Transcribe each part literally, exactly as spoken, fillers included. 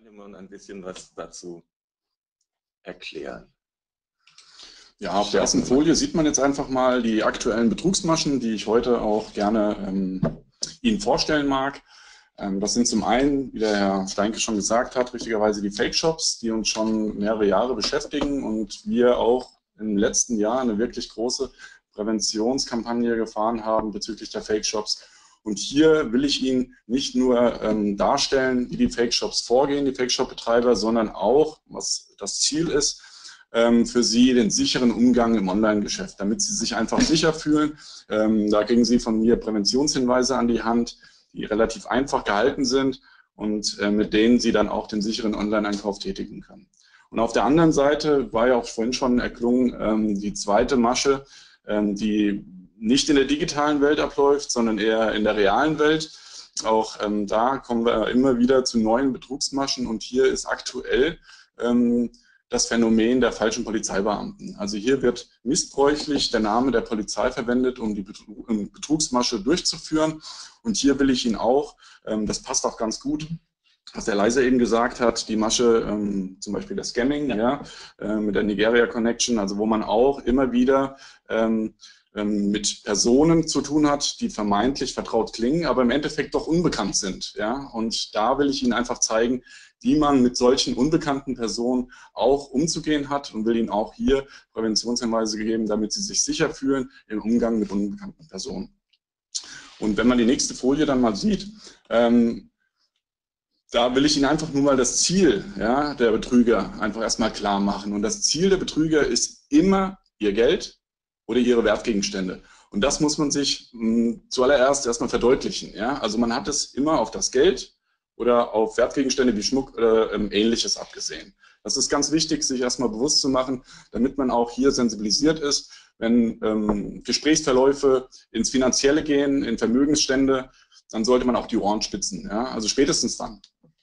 Teilnehmern ein bisschen was dazu erklären. Ja, auf der ersten Folie sieht man jetzt einfach mal die aktuellen Betrugsmaschen, die ich heute auch gerne ähm, Ihnen vorstellen mag. Ähm, das sind zum einen, wie der Herr Steinke schon gesagt hat, richtigerweise die Fake-Shops, die uns schon mehrere Jahre beschäftigen und wir auch im letzten Jahr eine wirklich große Präventionskampagne gefahren haben bezüglich der Fake-Shops. Und hier will ich Ihnen nicht nur ähm, darstellen, wie die Fake-Shops vorgehen, die Fake-Shop-Betreiber, sondern auch, was das Ziel ist, ähm, für Sie den sicheren Umgang im Online-Geschäft, damit Sie sich einfach sicher fühlen. Ähm, da kriegen Sie von mir Präventionshinweise an die Hand, die relativ einfach gehalten sind und äh, mit denen Sie dann auch den sicheren Online-Einkauf tätigen können. Und auf der anderen Seite war ja auch vorhin schon erklungen, ähm, die zweite Masche, ähm, die nicht in der digitalen Welt abläuft, sondern eher in der realen Welt. Auch ähm, da kommen wir immer wieder zu neuen Betrugsmaschen und hier ist aktuell ähm, das Phänomen der falschen Polizeibeamten. Also hier wird missbräuchlich der Name der Polizei verwendet, um die Betrugsmasche durchzuführen. Und hier will ich Ihnen auch, ähm, das passt auch ganz gut, was der Leiser eben gesagt hat, die Masche, ähm, zum Beispiel das Scamming, ja, ja äh, mit der Nigeria Connection, also wo man auch immer wieder ähm, ähm, mit Personen zu tun hat, die vermeintlich vertraut klingen, aber im Endeffekt doch unbekannt sind. Ja? Und da will ich Ihnen einfach zeigen, wie man mit solchen unbekannten Personen auch umzugehen hat und will Ihnen auch hier Präventionshinweise geben, damit Sie sich sicher fühlen im Umgang mit unbekannten Personen. Und wenn man die nächste Folie dann mal sieht, ähm, da will ich Ihnen einfach nur mal das Ziel, ja, der Betrüger einfach erstmal klar machen. Und das Ziel der Betrüger ist immer Ihr Geld oder Ihre Wertgegenstände. Und das muss man sich mh, zuallererst erstmal verdeutlichen. Ja? Also man hat es immer auf das Geld oder auf Wertgegenstände wie Schmuck oder ähm, Ähnliches abgesehen. Das ist ganz wichtig, sich erstmal bewusst zu machen, damit man auch hier sensibilisiert ist, wenn ähm, Gesprächsverläufe ins Finanzielle gehen, in Vermögensstände, dann sollte man auch die Ohren spitzen. Ja? Also spätestens dann.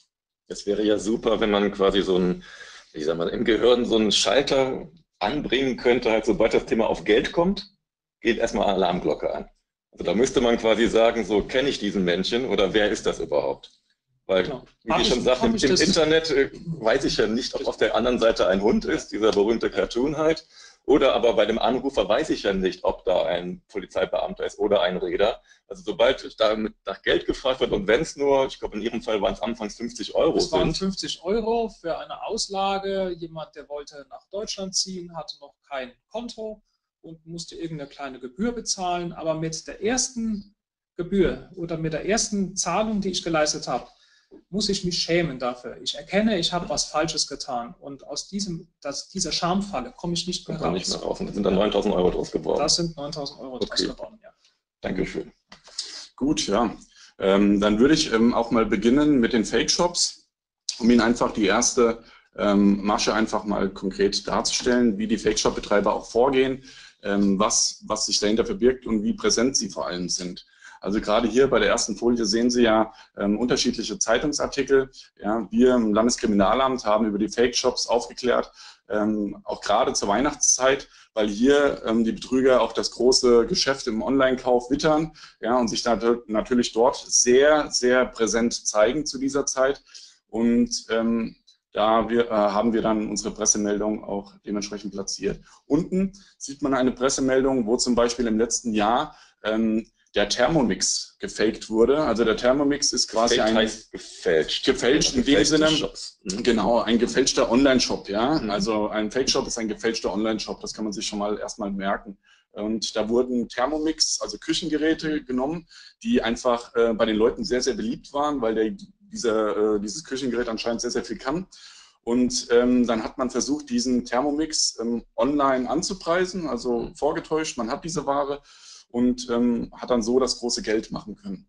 Es wäre ja super, wenn man quasi so ein, wie sagt man, im Gehirn so einen Schalter anbringen könnte, halt sobald das Thema auf Geld kommt, geht erstmal Alarmglocke an. Also da müsste man quasi sagen, so kenne ich diesen Menschen oder wer ist das überhaupt? Weil, genau. Wie Sie schon sagten, im, im Internet äh, weiß ich ja nicht, ob auf der anderen Seite ein Hund ist, dieser berühmte Cartoon halt. Oder aber bei dem Anrufer weiß ich ja nicht, ob da ein Polizeibeamter ist oder ein Räder. Also sobald da mit nach Geld gefragt wird und wenn es nur, ich glaube in Ihrem Fall waren es anfangs fünfzig Euro sind. Es waren sind. fünfzig Euro für eine Auslage. Jemand, der wollte nach Deutschland ziehen, hatte noch kein Konto und musste irgendeine kleine Gebühr bezahlen. Aber mit der ersten Gebühr oder mit der ersten Zahlung, die ich geleistet habe, muss ich mich schämen dafür. Ich erkenne, ich habe was Falsches getan und aus diesem, das, dieser Schamfalle komme ich nicht mehr raus. Nicht mehr raus. Und das sind dann neuntausend Euro draus geworden. Das sind neuntausend Euro okay. draus geworden, ja. Dankeschön. Gut, ja. Ähm, dann würde ich ähm, auch mal beginnen mit den Fake-Shops, um Ihnen einfach die erste ähm, Masche einfach mal konkret darzustellen, wie die Fake-Shop-Betreiber auch vorgehen, ähm, was, was sich dahinter verbirgt und wie präsent sie vor allem sind. Also gerade hier bei der ersten Folie sehen Sie ja ähm, unterschiedliche Zeitungsartikel. Ja, wir im Landeskriminalamt haben über die Fake-Shops aufgeklärt, ähm, auch gerade zur Weihnachtszeit, weil hier ähm, die Betrüger auch das große Geschäft im Online-Kauf wittern, ja, und sich da natürlich dort sehr, sehr präsent zeigen zu dieser Zeit. Und ähm, da wir, äh, haben wir dann unsere Pressemeldung auch dementsprechend platziert. Unten sieht man eine Pressemeldung, wo zum Beispiel im letzten Jahr ähm, der Thermomix gefaked wurde. Also der Thermomix ist quasi ein heißt gefälscht. Gefälscht in dem Sinne, Shops. Genau, ein gefälschter Online-Shop, ja. Mhm. Also ein Fake-Shop ist ein gefälschter Online-Shop, das kann man sich schon mal erstmal merken. Und da wurden Thermomix, also Küchengeräte genommen, die einfach äh, bei den Leuten sehr, sehr beliebt waren, weil der, dieser, äh, dieses Küchengerät anscheinend sehr, sehr viel kann. Und ähm, dann hat man versucht, diesen Thermomix ähm, online anzupreisen, also mhm. vorgetäuscht, man hat diese Ware und ähm, hat dann so das große Geld machen können.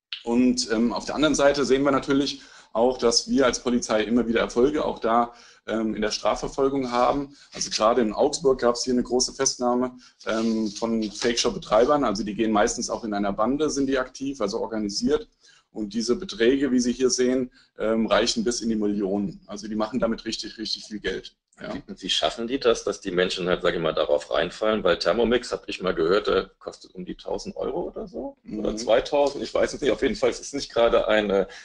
Und ähm, auf der anderen Seite sehen wir natürlich auch, dass wir als Polizei immer wieder Erfolge auch da ähm, in der Strafverfolgung haben. Also gerade in Augsburg gab es hier eine große Festnahme ähm, von Fake-Shop-Betreibern. Also die gehen meistens auch in einer Bande, sind die aktiv, also organisiert. Und diese Beträge, wie Sie hier sehen, ähm, reichen bis in die Millionen. Also die machen damit richtig, richtig viel Geld. Ja. Wie schaffen die das, dass die Menschen halt, sage ich mal, darauf reinfallen? Weil Thermomix, habe ich mal gehört, der kostet um die tausend Euro oder so. Mhm. Oder zweitausend, ich weiß es nicht. Auf jeden Fall ist es nicht gerade eine,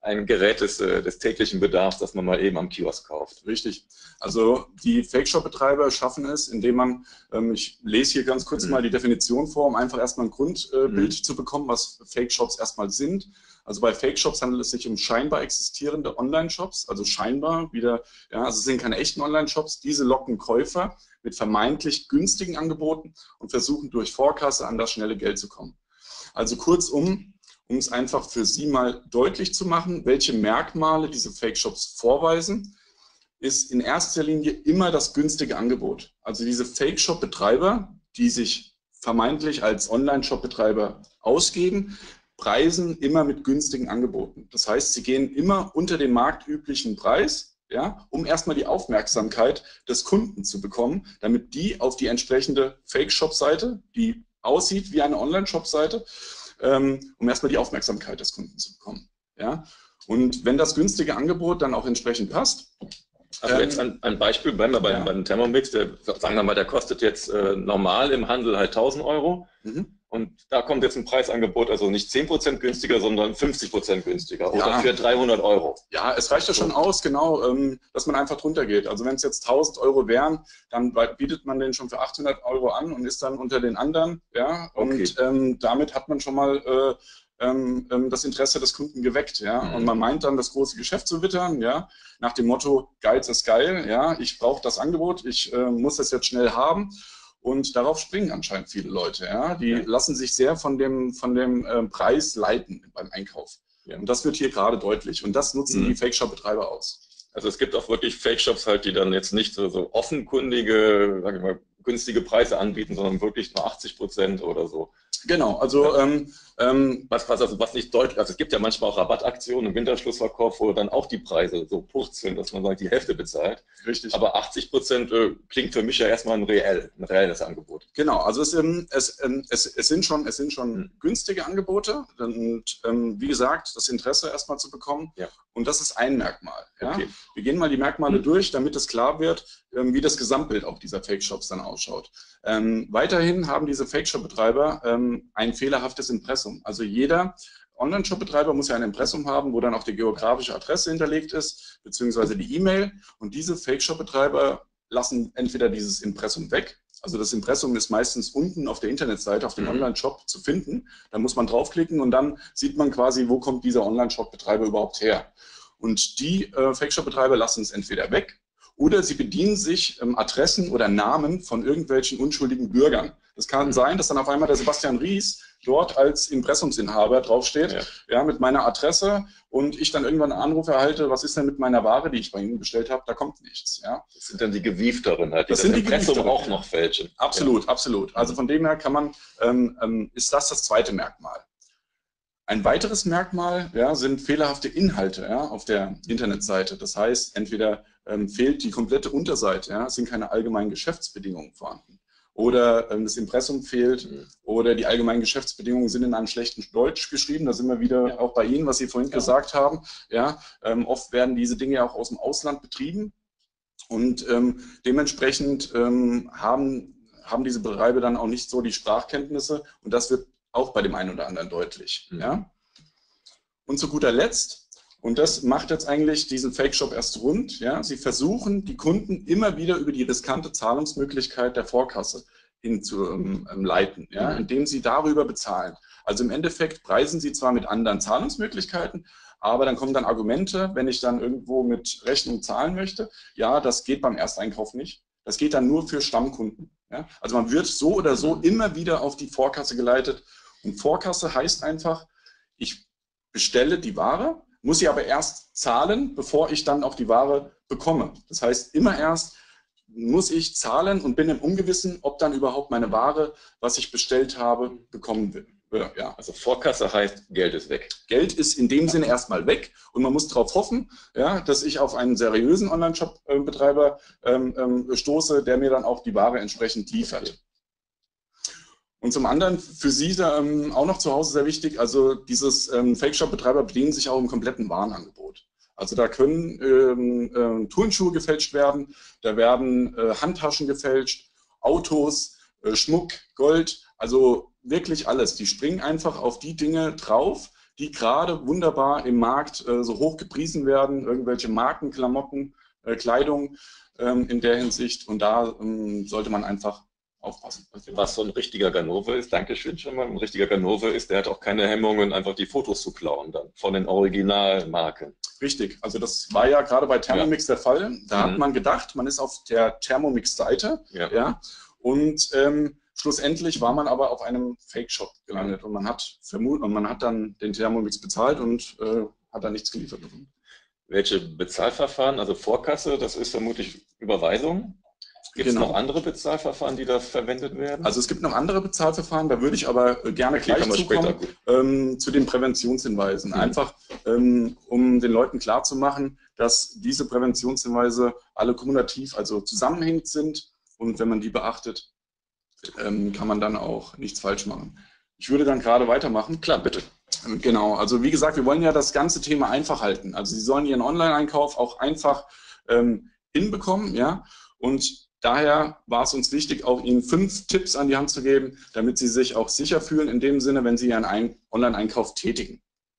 ein Gerät des, des täglichen Bedarfs, das man mal eben am Kiosk kauft. Richtig. Also die Fake-Shop-Betreiber schaffen es, indem man, ähm, ich lese hier ganz kurz mhm. mal die Definition vor, um einfach erstmal ein Grundbild äh, mhm. zu bekommen, was Fake-Shops erstmal sind. Also bei Fake-Shops handelt es sich um scheinbar existierende Online-Shops, also scheinbar wieder, ja, also es sind keine echten Online-Shops. Diese locken Käufer mit vermeintlich günstigen Angeboten und versuchen durch Vorkasse an das schnelle Geld zu kommen. Also kurzum, um es einfach für Sie mal deutlich zu machen, welche Merkmale diese Fake-Shops vorweisen, ist in erster Linie immer das günstige Angebot. Also diese Fake-Shop-Betreiber, die sich vermeintlich als Online-Shop-Betreiber ausgeben, preisen immer mit günstigen Angeboten. Das heißt, sie gehen immer unter dem marktüblichen Preis, ja, um erstmal die Aufmerksamkeit des Kunden zu bekommen, damit die auf die entsprechende Fake-Shop-Seite, die aussieht wie eine Online-Shop-Seite, ähm, um erstmal die Aufmerksamkeit des Kunden zu bekommen. Ja. Und wenn das günstige Angebot dann auch entsprechend passt. Also jetzt ein, ein Beispiel, bleiben wir bei, ja. bei dem Thermomix, der, sagen wir mal, der kostet jetzt äh, normal im Handel halt tausend Euro. Mhm. Und da kommt jetzt ein Preisangebot, also nicht zehn Prozent günstiger, sondern fünfzig Prozent günstiger oder ja. für dreihundert Euro. Ja, es reicht ja schon aus, genau, ähm, dass man einfach drunter geht. Also wenn es jetzt tausend Euro wären, dann bietet man den schon für achthundert Euro an und ist dann unter den anderen. Ja, und okay. ähm, damit hat man schon mal äh, ähm, das Interesse des Kunden geweckt. Ja, mhm. und man meint dann, das große Geschäft zu wittern, ja, nach dem Motto, Geiz ist geil, ja, ich brauche das Angebot, ich äh, muss das jetzt schnell haben. Und darauf springen anscheinend viele Leute. Ja? Die ja. lassen sich sehr von dem, von dem äh, Preis leiten beim Einkauf. Ja. Und das wird hier gerade deutlich. Und das nutzen mhm. die Fake-Shop-Betreiber aus. Also es gibt auch wirklich Fake-Shops halt, die dann jetzt nicht so, so offenkundige, sag ich mal, günstige Preise anbieten, sondern wirklich nur achtzig Prozent oder so. Genau, also ja. ähm, ähm, was, was, also was nicht deutlich, also es gibt ja manchmal auch Rabattaktionen im Winterschlussverkauf, wo dann auch die Preise so purzeln, dass man sagt, die Hälfte bezahlt. Richtig. Aber achtzig Prozent äh, klingt für mich ja erstmal ein, reell, ein reelles Angebot. Genau, also es, ähm, es, ähm, es, es sind schon, es sind schon hm. günstige Angebote und ähm, wie gesagt, das Interesse erstmal zu bekommen. Ja. Und das ist ein Merkmal. Ja? Okay. Wir gehen mal die Merkmale hm. durch, damit es klar wird, ähm, wie das Gesamtbild auch dieser Fake-Shops dann ausschaut. Ähm, weiterhin haben diese Fake-Shop-Betreiber ähm, ein fehlerhaftes Impressum. Also jeder Online-Shop-Betreiber muss ja ein Impressum haben, wo dann auch die geografische Adresse hinterlegt ist, beziehungsweise die E-Mail. Und diese Fake-Shop-Betreiber lassen entweder dieses Impressum weg. Also das Impressum ist meistens unten auf der Internetseite, auf dem mhm. Online-Shop zu finden. Da muss man draufklicken und dann sieht man quasi, wo kommt dieser Online-Shop-Betreiber überhaupt her. Und die äh, Fake-Shop-Betreiber lassen es entweder weg, oder sie bedienen sich ähm, Adressen oder Namen von irgendwelchen unschuldigen Bürgern. Das kann mhm. sein, dass dann auf einmal der Sebastian Ries dort als Impressumsinhaber draufsteht, ja. ja, mit meiner Adresse und ich dann irgendwann einen Anruf erhalte, was ist denn mit meiner Ware, die ich bei Ihnen bestellt habe, da kommt nichts. Ja. Das sind dann die Gewiefteren, halt, die das, das sind die Impressum auch noch fälschen. Absolut, ja. absolut. Also von dem her kann man, ähm, ähm, ist das das zweite Merkmal. Ein weiteres Merkmal ja, sind fehlerhafte Inhalte ja, auf der Internetseite. Das heißt, entweder ähm, fehlt die komplette Unterseite, ja, es sind keine allgemeinen Geschäftsbedingungen vorhanden. Oder ähm, das Impressum fehlt mhm. oder die allgemeinen Geschäftsbedingungen sind in einem schlechten Deutsch geschrieben. Da sind wir wieder ja. auch bei Ihnen, was Sie vorhin ja. gesagt haben. Ja, ähm, oft werden diese Dinge ja auch aus dem Ausland betrieben und ähm, dementsprechend ähm, haben, haben diese Betreiber dann auch nicht so die Sprachkenntnisse und das wird auch bei dem einen oder anderen deutlich. Mhm. Ja? Und zu guter Letzt, und das macht jetzt eigentlich diesen Fake-Shop erst rund, ja? Sie versuchen, die Kunden immer wieder über die riskante Zahlungsmöglichkeit der Vorkasse hinzuleiten, ähm, ja? Mhm. indem sie darüber bezahlen. Also im Endeffekt preisen sie zwar mit anderen Zahlungsmöglichkeiten, aber dann kommen dann Argumente, wenn ich dann irgendwo mit Rechnung zahlen möchte, ja, das geht beim Ersteinkauf nicht. Das geht dann nur für Stammkunden. Ja? Also man wird so oder so immer wieder auf die Vorkasse geleitet. Und Vorkasse heißt einfach, ich bestelle die Ware, muss sie aber erst zahlen, bevor ich dann auch die Ware bekomme. Das heißt, immer erst muss ich zahlen und bin im Ungewissen, ob dann überhaupt meine Ware, was ich bestellt habe, bekommen will. Ja. Also Vorkasse heißt, Geld ist weg. Geld ist in dem Sinne erstmal weg und man muss darauf hoffen, ja, dass ich auf einen seriösen Online-Shop-Betreiber ähm, ähm, stoße, der mir dann auch die Ware entsprechend liefert. Okay. Und zum anderen für Sie ähm, auch noch zu Hause sehr wichtig, also dieses ähm, Fake-Shop-Betreiber bedienen sich auch im kompletten Warenangebot. Also da können ähm, äh, Turnschuhe gefälscht werden, da werden äh, Handtaschen gefälscht, Autos, äh, Schmuck, Gold, also wirklich alles. Die springen einfach auf die Dinge drauf, die gerade wunderbar im Markt äh, so hoch gepriesen werden, irgendwelche Marken, Klamotten, äh, Kleidung ähm, in der Hinsicht. Und da ähm, sollte man einfach aufpassen. Was so ein richtiger Ganove ist, Dankeschön schon mal, ein richtiger Ganove ist, der hat auch keine Hemmungen, einfach die Fotos zu klauen dann von den Originalmarken. Richtig, also das war ja gerade bei Thermomix ja. der Fall. Da mhm. hat man gedacht, man ist auf der Thermomix-Seite, ja. ja, und ähm, schlussendlich war man aber auf einem Fake-Shop gelandet und man hat vermutet und man hat dann den Thermomix bezahlt und äh, hat dann nichts geliefert bekommen. Welche Bezahlverfahren, also Vorkasse, das ist vermutlich Überweisung? Gibt es genau. noch andere Bezahlverfahren, die da verwendet werden? Also es gibt noch andere Bezahlverfahren, da würde ich aber gerne okay, gleich zukommen, ähm, zu den Präventionshinweisen. Mhm. Einfach, ähm, um den Leuten klarzumachen, dass diese Präventionshinweise alle kumulativ, also zusammenhängend sind und wenn man die beachtet, ähm, kann man dann auch nichts falsch machen. Ich würde dann gerade weitermachen. Klar, bitte. Genau, also wie gesagt, wir wollen ja das ganze Thema einfach halten. Also Sie sollen Ihren Online-Einkauf auch einfach ähm, hinbekommen, ja, und daher war es uns wichtig, auch Ihnen fünf Tipps an die Hand zu geben, damit Sie sich auch sicher fühlen, in dem Sinne, wenn Sie Ihren Online-Einkauf tätigen.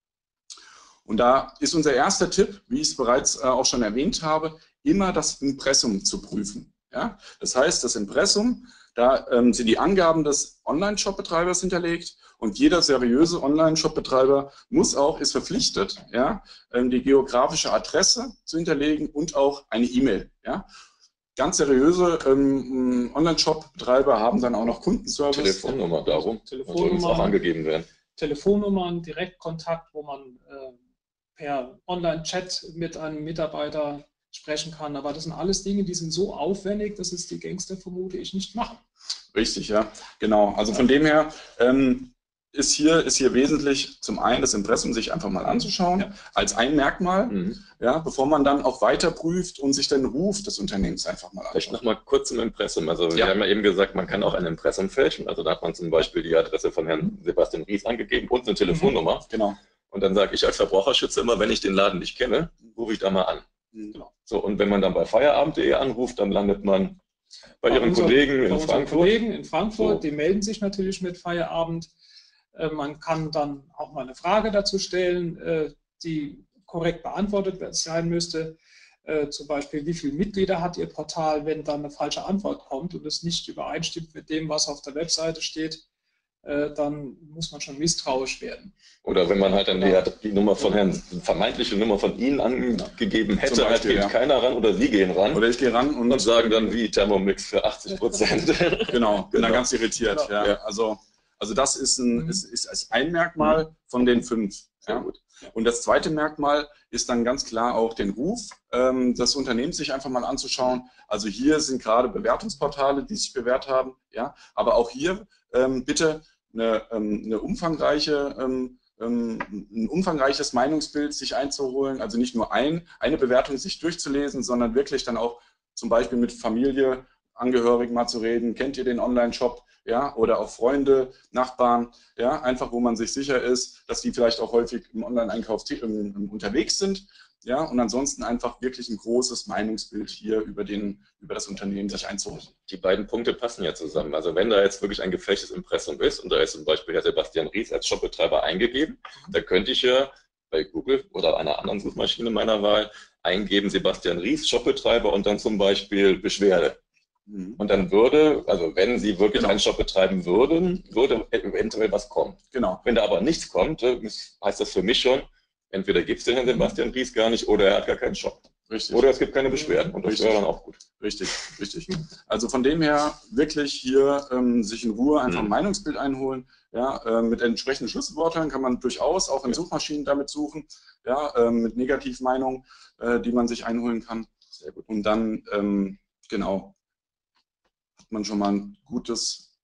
Und da ist unser erster Tipp, wie ich es bereits äh, auch schon erwähnt habe, immer das Impressum zu prüfen. Ja? Das heißt, das Impressum, da ähm, sind die Angaben des Online-Shop-Betreibers hinterlegt und jeder seriöse Online-Shop-Betreiber muss auch, ist verpflichtet, ja, ähm, die geografische Adresse zu hinterlegen und auch eine E-Mail. Ja? Ganz seriöse ähm, Online-Shop-Betreiber haben dann auch noch Kundenservice. Telefonnummer darum, Telefonnummer, muss auch angegeben werden. Telefonnummern, Direktkontakt, wo man äh, per Online-Chat mit einem Mitarbeiter sprechen kann. Aber das sind alles Dinge, die sind so aufwendig, dass es die Gangster, vermute ich, nicht machen. Richtig, ja, genau. Also von dem her ähm, ist hier, ist hier wesentlich zum einen das Impressum sich einfach mal anzuschauen, ja. als ein Merkmal, mhm. ja, bevor man dann auch weiter prüft und sich den Ruf des Unternehmens einfach mal anschaut. Vielleicht nochmal kurz zum Impressum. Also ja. wir haben ja eben gesagt, man kann auch ein Impressum fälschen. Also da hat man zum Beispiel die Adresse von Herrn Sebastian Ries angegeben und eine Telefonnummer. Mhm. Genau. Und dann sage ich als Verbraucherschützer immer, wenn ich den Laden nicht kenne, rufe ich da mal an. Mhm. Genau. So, und wenn man dann bei feierabend punkt de anruft, dann landet man bei, bei Ihren unser, Kollegen in bei Frankfurt. Kollegen in Frankfurt, so. Die melden sich natürlich mit Feierabend. Man kann dann auch mal eine Frage dazu stellen, die korrekt beantwortet sein müsste. Zum Beispiel, wie viele Mitglieder hat Ihr Portal? Wenn dann eine falsche Antwort kommt und es nicht übereinstimmt mit dem, was auf der Webseite steht, dann muss man schon misstrauisch werden. Oder wenn man halt dann die, die Nummer von Herrn, vermeintliche Nummer von Ihnen angegeben hätte, halt geht ja. keiner ran oder Sie gehen ran. Oder ich gehe ran und, und sagen dann wie Thermomix für achtzig Prozent. Genau, bin genau. dann ganz irritiert. Genau. Ja. Ja. Also, also das ist ein, mhm. ist, ist ein Merkmal mhm. von den fünf. Sehr ja. gut. Und das zweite Merkmal ist dann ganz klar auch den Ruf ähm, des Unternehmens sich einfach mal anzuschauen. Also hier sind gerade Bewertungsportale, die sich bewährt haben, ja, aber auch hier ähm, bitte eine, ähm, eine umfangreiche, ähm, ein umfangreiches Meinungsbild sich einzuholen, also nicht nur ein, eine Bewertung sich durchzulesen, sondern wirklich dann auch zum Beispiel mit Familie, Angehörigen mal zu reden, kennt ihr den Online-Shop, ja, oder auch Freunde, Nachbarn, ja, einfach wo man sich sicher ist, dass die vielleicht auch häufig im Online-Einkauf unterwegs sind, ja, und ansonsten einfach wirklich ein großes Meinungsbild hier über, den, über das Unternehmen sich einzuholen. Die beiden Punkte passen ja zusammen. Also wenn da jetzt wirklich ein gefälschtes Impressum ist und da ist zum Beispiel Herr Sebastian Ries als Shopbetreiber eingegeben, dann könnte ich ja bei Google oder einer anderen Suchmaschine meiner Wahl eingeben Sebastian Ries, Shopbetreiber und dann zum Beispiel Beschwerde. Mhm. Und dann würde, also wenn Sie wirklich genau. einen Shop betreiben würden, würde eventuell was kommen. Genau. Wenn da aber nichts kommt, heißt das für mich schon, entweder gibt es den Herrn Sebastian Ries gar nicht oder er hat gar keinen Shop. Richtig. Oder es gibt keine Beschwerden und das wäre dann auch gut. Richtig, richtig. Also von dem her wirklich hier ähm, sich in Ruhe einfach ein mhm. Meinungsbild einholen. Ja, äh, mit entsprechenden Schlüsselwörtern kann man durchaus auch in ja. Suchmaschinen damit suchen, ja, äh, mit Negativmeinungen, äh, die man sich einholen kann. Sehr gut. Und dann, ähm, genau, hat man schon mal ein gutes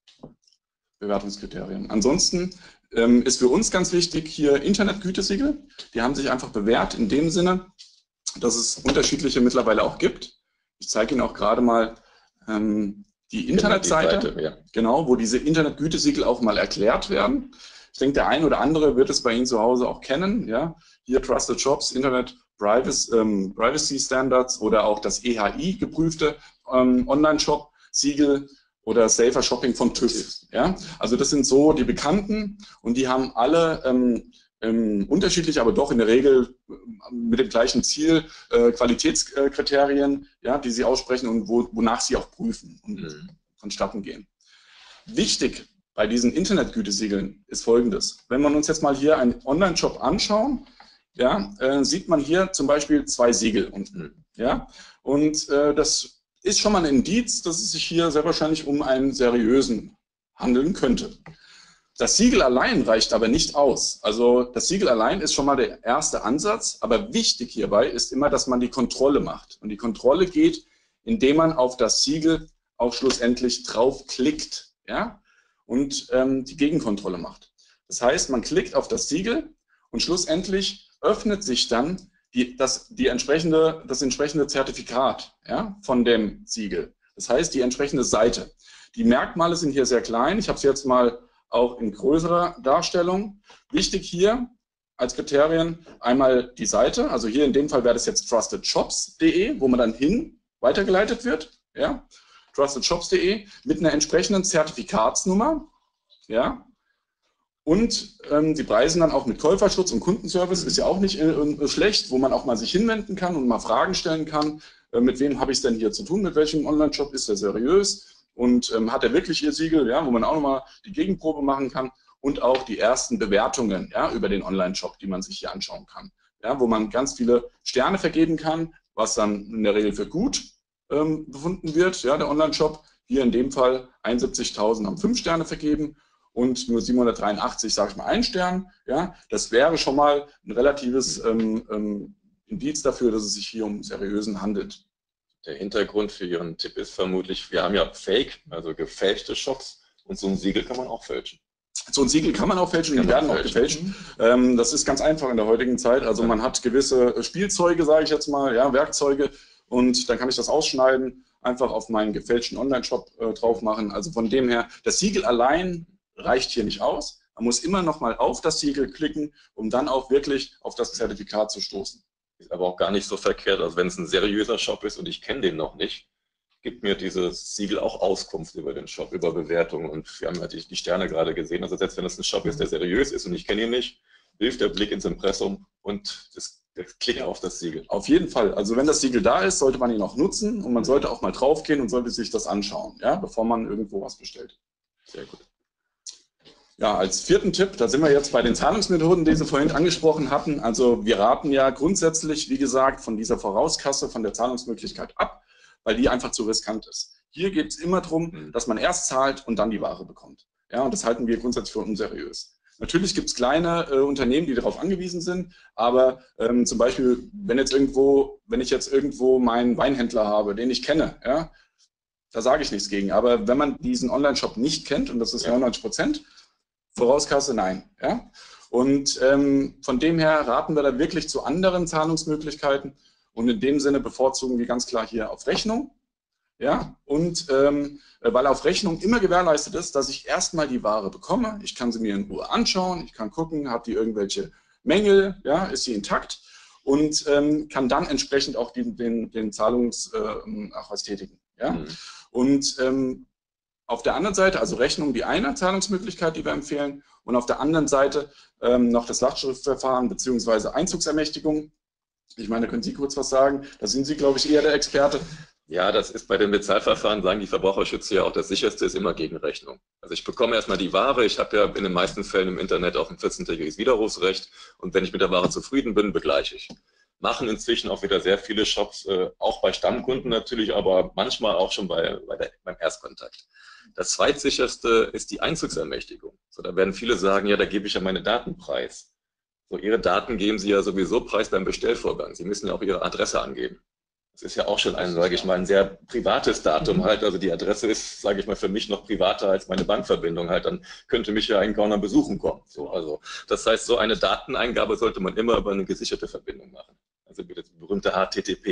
Bewertungskriterien. Ansonsten ähm, ist für uns ganz wichtig hier Internetgütesiegel. Die haben sich einfach bewährt in dem Sinne, dass es unterschiedliche mittlerweile auch gibt. Ich zeige Ihnen auch gerade mal ähm, die Internetseite, die Seite, ja. genau, wo diese Internetgütesiegel auch mal erklärt werden. Ich denke, der ein oder andere wird es bei Ihnen zu Hause auch kennen. Ja? Hier Trusted Shops, Internet Privacy, ähm, Privacy Standards oder auch das E H I geprüfte ähm, Online-Shop-Siegel oder Safer Shopping von TÜV. Ja? Also das sind so die bekannten und die haben alle ähm, ähm, unterschiedlich, aber doch in der Regel mit dem gleichen Ziel, äh, Qualitätskriterien, ja, die sie aussprechen und wo, wonach sie auch prüfen und mhm. vonstatten gehen. Wichtig bei diesen Internetgütesiegeln ist Folgendes. Wenn wir uns jetzt mal hier einen Online-Shop anschauen, ja, äh, sieht man hier zum Beispiel zwei Siegel unten. Ja, und äh, das ist schon mal ein Indiz, dass es sich hier sehr wahrscheinlich um einen seriösen handeln könnte. Das Siegel allein reicht aber nicht aus. Also das Siegel allein ist schon mal der erste Ansatz, aber wichtig hierbei ist immer, dass man die Kontrolle macht. Und die Kontrolle geht, indem man auf das Siegel auch schlussendlich draufklickt, ja, und ähm, die Gegenkontrolle macht. Das heißt, man klickt auf das Siegel und schlussendlich öffnet sich dann die, das, die entsprechende, das entsprechende Zertifikat, ja, von dem Siegel. Das heißt, die entsprechende Seite. Die Merkmale sind hier sehr klein. Ich habe es jetzt mal auch in größerer Darstellung. Wichtig hier als Kriterien einmal die Seite. Also hier in dem Fall wäre das jetzt trusted shops punkt de, wo man dann hin weitergeleitet wird. Ja, trusted shops punkt de mit einer entsprechenden Zertifikatsnummer. Ja. Und ähm, die preisen dann auch mit Käuferschutz und Kundenservice, ist ja auch nicht äh, schlecht, wo man auch mal sich hinwenden kann und mal Fragen stellen kann. Äh, mit wem habe ich es denn hier zu tun, mit welchem Online-Shop, ist der seriös und ähm, hat er wirklich ihr Siegel, ja, wo man auch nochmal die Gegenprobe machen kann und auch die ersten Bewertungen, ja, über den Online-Shop, die man sich hier anschauen kann. Ja, wo man ganz viele Sterne vergeben kann, was dann in der Regel für gut ähm, befunden wird, ja, der Online-Shop. Hier in dem Fall einundsiebzigtausend haben fünf Sterne vergeben. Und nur siebenhundertdreiundachtzig, sage ich mal, ein Stern. Ja, das wäre schon mal ein relatives ähm, ähm, Indiz dafür, dass es sich hier um seriösen handelt. Der Hintergrund für Ihren Tipp ist vermutlich, wir haben ja Fake, also gefälschte Shops und so ein Siegel kann man auch fälschen. So ein Siegel kann man auch fälschen, die werden auch gefälscht. Ähm, das ist ganz einfach in der heutigen Zeit. Also man hat gewisse Spielzeuge, sage ich jetzt mal, ja, Werkzeuge und dann kann ich das ausschneiden, einfach auf meinen gefälschten Online-Shop äh, drauf machen. Also von dem her, das Siegel allein reicht hier nicht aus. Man muss immer noch mal auf das Siegel klicken, um dann auch wirklich auf das Zertifikat zu stoßen. Ist aber auch gar nicht so verkehrt, also wenn es ein seriöser Shop ist und ich kenne den noch nicht, gibt mir dieses Siegel auch Auskunft über den Shop, über Bewertungen. Und wir haben ja die, die Sterne gerade gesehen. Also selbst wenn es ein Shop ist, der seriös ist und ich kenne ihn nicht, hilft der Blick ins Impressum und das, der Klick auf das Siegel. Auf jeden Fall. Also wenn das Siegel da ist, sollte man ihn auch nutzen und man sollte auch mal draufgehen und sollte sich das anschauen, ja, bevor man irgendwo was bestellt. Sehr gut. Ja, als vierten Tipp, da sind wir jetzt bei den Zahlungsmethoden, die Sie vorhin angesprochen hatten. Also wir raten ja grundsätzlich, wie gesagt, von dieser Vorauskasse, von der Zahlungsmöglichkeit ab, weil die einfach zu riskant ist. Hier geht es immer darum, dass man erst zahlt und dann die Ware bekommt. Ja, und das halten wir grundsätzlich für unseriös. Natürlich gibt es kleine äh, Unternehmen, die darauf angewiesen sind, aber ähm, zum Beispiel, wenn jetzt irgendwo, wenn ich jetzt irgendwo meinen Weinhändler habe, den ich kenne, ja, da sage ich nichts gegen. Aber wenn man diesen Online-Shop nicht kennt, und das ist neunundneunzig Prozent, Vorauskasse nein. Ja? Und ähm, von dem her raten wir da wirklich zu anderen Zahlungsmöglichkeiten und in dem Sinne bevorzugen wir ganz klar hier auf Rechnung. Ja? Und ähm, weil auf Rechnung immer gewährleistet ist, dass ich erstmal die Ware bekomme, ich kann sie mir in Ruhe anschauen, ich kann gucken, hat die irgendwelche Mängel, ja? Ist sie intakt und ähm, kann dann entsprechend auch den, den, den Zahlungsnachweis äh, tätigen. Ja? Mhm. Und ähm, auf der anderen Seite, also Rechnung, die eine Zahlungsmöglichkeit, die wir empfehlen, und auf der anderen Seite ähm, noch das Lastschriftverfahren bzw. Einzugsermächtigung. Ich meine, da können Sie kurz was sagen. Da sind Sie, glaube ich, eher der Experte. Ja, das ist bei den Bezahlverfahren, sagen die Verbraucherschützer ja auch, das sicherste ist immer Gegenrechnung. Also ich bekomme erstmal die Ware, ich habe ja in den meisten Fällen im Internet auch ein vierzehntägiges Widerrufsrecht und wenn ich mit der Ware zufrieden bin, begleiche ich. Machen inzwischen auch wieder sehr viele Shops, äh, auch bei Stammkunden natürlich, aber manchmal auch schon bei, bei der, beim Erstkontakt. Das zweitsicherste ist die Einzugsermächtigung. So, da werden viele sagen, ja, da gebe ich ja meine Daten preis. So, Ihre Daten geben Sie ja sowieso preis beim Bestellvorgang. Sie müssen ja auch Ihre Adresse angeben. Das ist ja auch schon ein, sage ich mal, ein sehr privates Datum halt. Also die Adresse ist, sage ich mal, für mich noch privater als meine Bankverbindung halt. Dann könnte mich ja ein Gauner besuchen kommen. So, also das heißt, so eine Dateneingabe sollte man immer über eine gesicherte Verbindung machen. Also die berühmte H T T P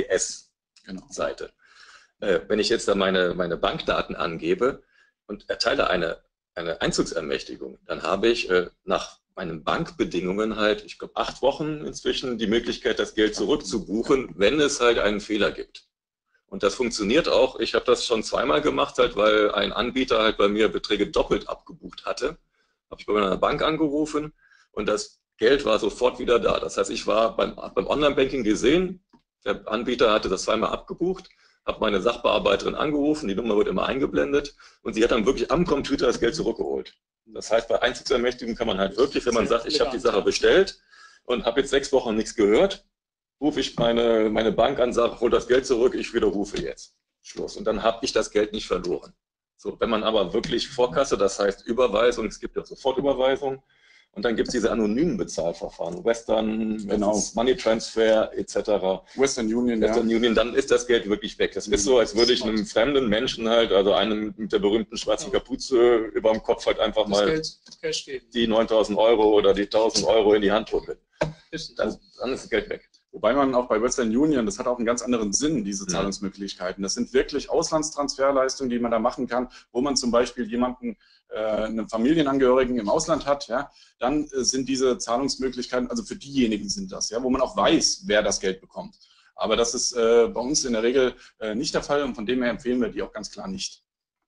S-Seite. Genau. Äh, wenn ich jetzt da meine, meine Bankdaten angebe und erteile eine, eine Einzugsermächtigung, dann habe ich äh, nach meinen Bankbedingungen halt, ich glaube, acht Wochen inzwischen die Möglichkeit, das Geld zurückzubuchen, wenn es halt einen Fehler gibt. Und das funktioniert auch. Ich habe das schon zweimal gemacht, halt, weil ein Anbieter halt bei mir Beträge doppelt abgebucht hatte. Habe ich bei meiner Bank angerufen und das Geld war sofort wieder da. Das heißt, ich war beim, beim Online-Banking gesehen, der Anbieter hatte das zweimal abgebucht, habe meine Sachbearbeiterin angerufen, die Nummer wird immer eingeblendet und sie hat dann wirklich am Computer das Geld zurückgeholt. Das heißt, bei Einzugsermächtigung kann man halt wirklich, wenn man sagt, ich habe die Sache bestellt und habe jetzt sechs Wochen nichts gehört, rufe ich meine, meine Bank an, sage, hol das Geld zurück, ich widerrufe jetzt. Schluss. Und dann habe ich das Geld nicht verloren. So, wenn man aber wirklich Vorkasse, das heißt Überweisung, es gibt ja Sofortüberweisung, und dann gibt es diese anonymen Bezahlverfahren, Western, genau. Money Transfer et cetera. Western Union, Western ja. Union, dann ist das Geld wirklich weg. Das ist so, als würde ich einem fremden Menschen halt, also einem mit der berühmten schwarzen Kapuze über dem Kopf halt einfach mal Geld, Cash geben. Die neuntausend Euro oder die tausend Euro in die Hand drücken. Dann, dann ist das Geld weg. Wobei man auch bei Western Union, das hat auch einen ganz anderen Sinn, diese Zahlungsmöglichkeiten. Das sind wirklich Auslandstransferleistungen, die man da machen kann, wo man zum Beispiel jemanden, äh, einen Familienangehörigen im Ausland hat, ja, dann äh, sind diese Zahlungsmöglichkeiten, also für diejenigen sind das, ja, wo man auch weiß, wer das Geld bekommt. Aber das ist äh, bei uns in der Regel äh, nicht der Fall und von dem her empfehlen wir die auch ganz klar nicht.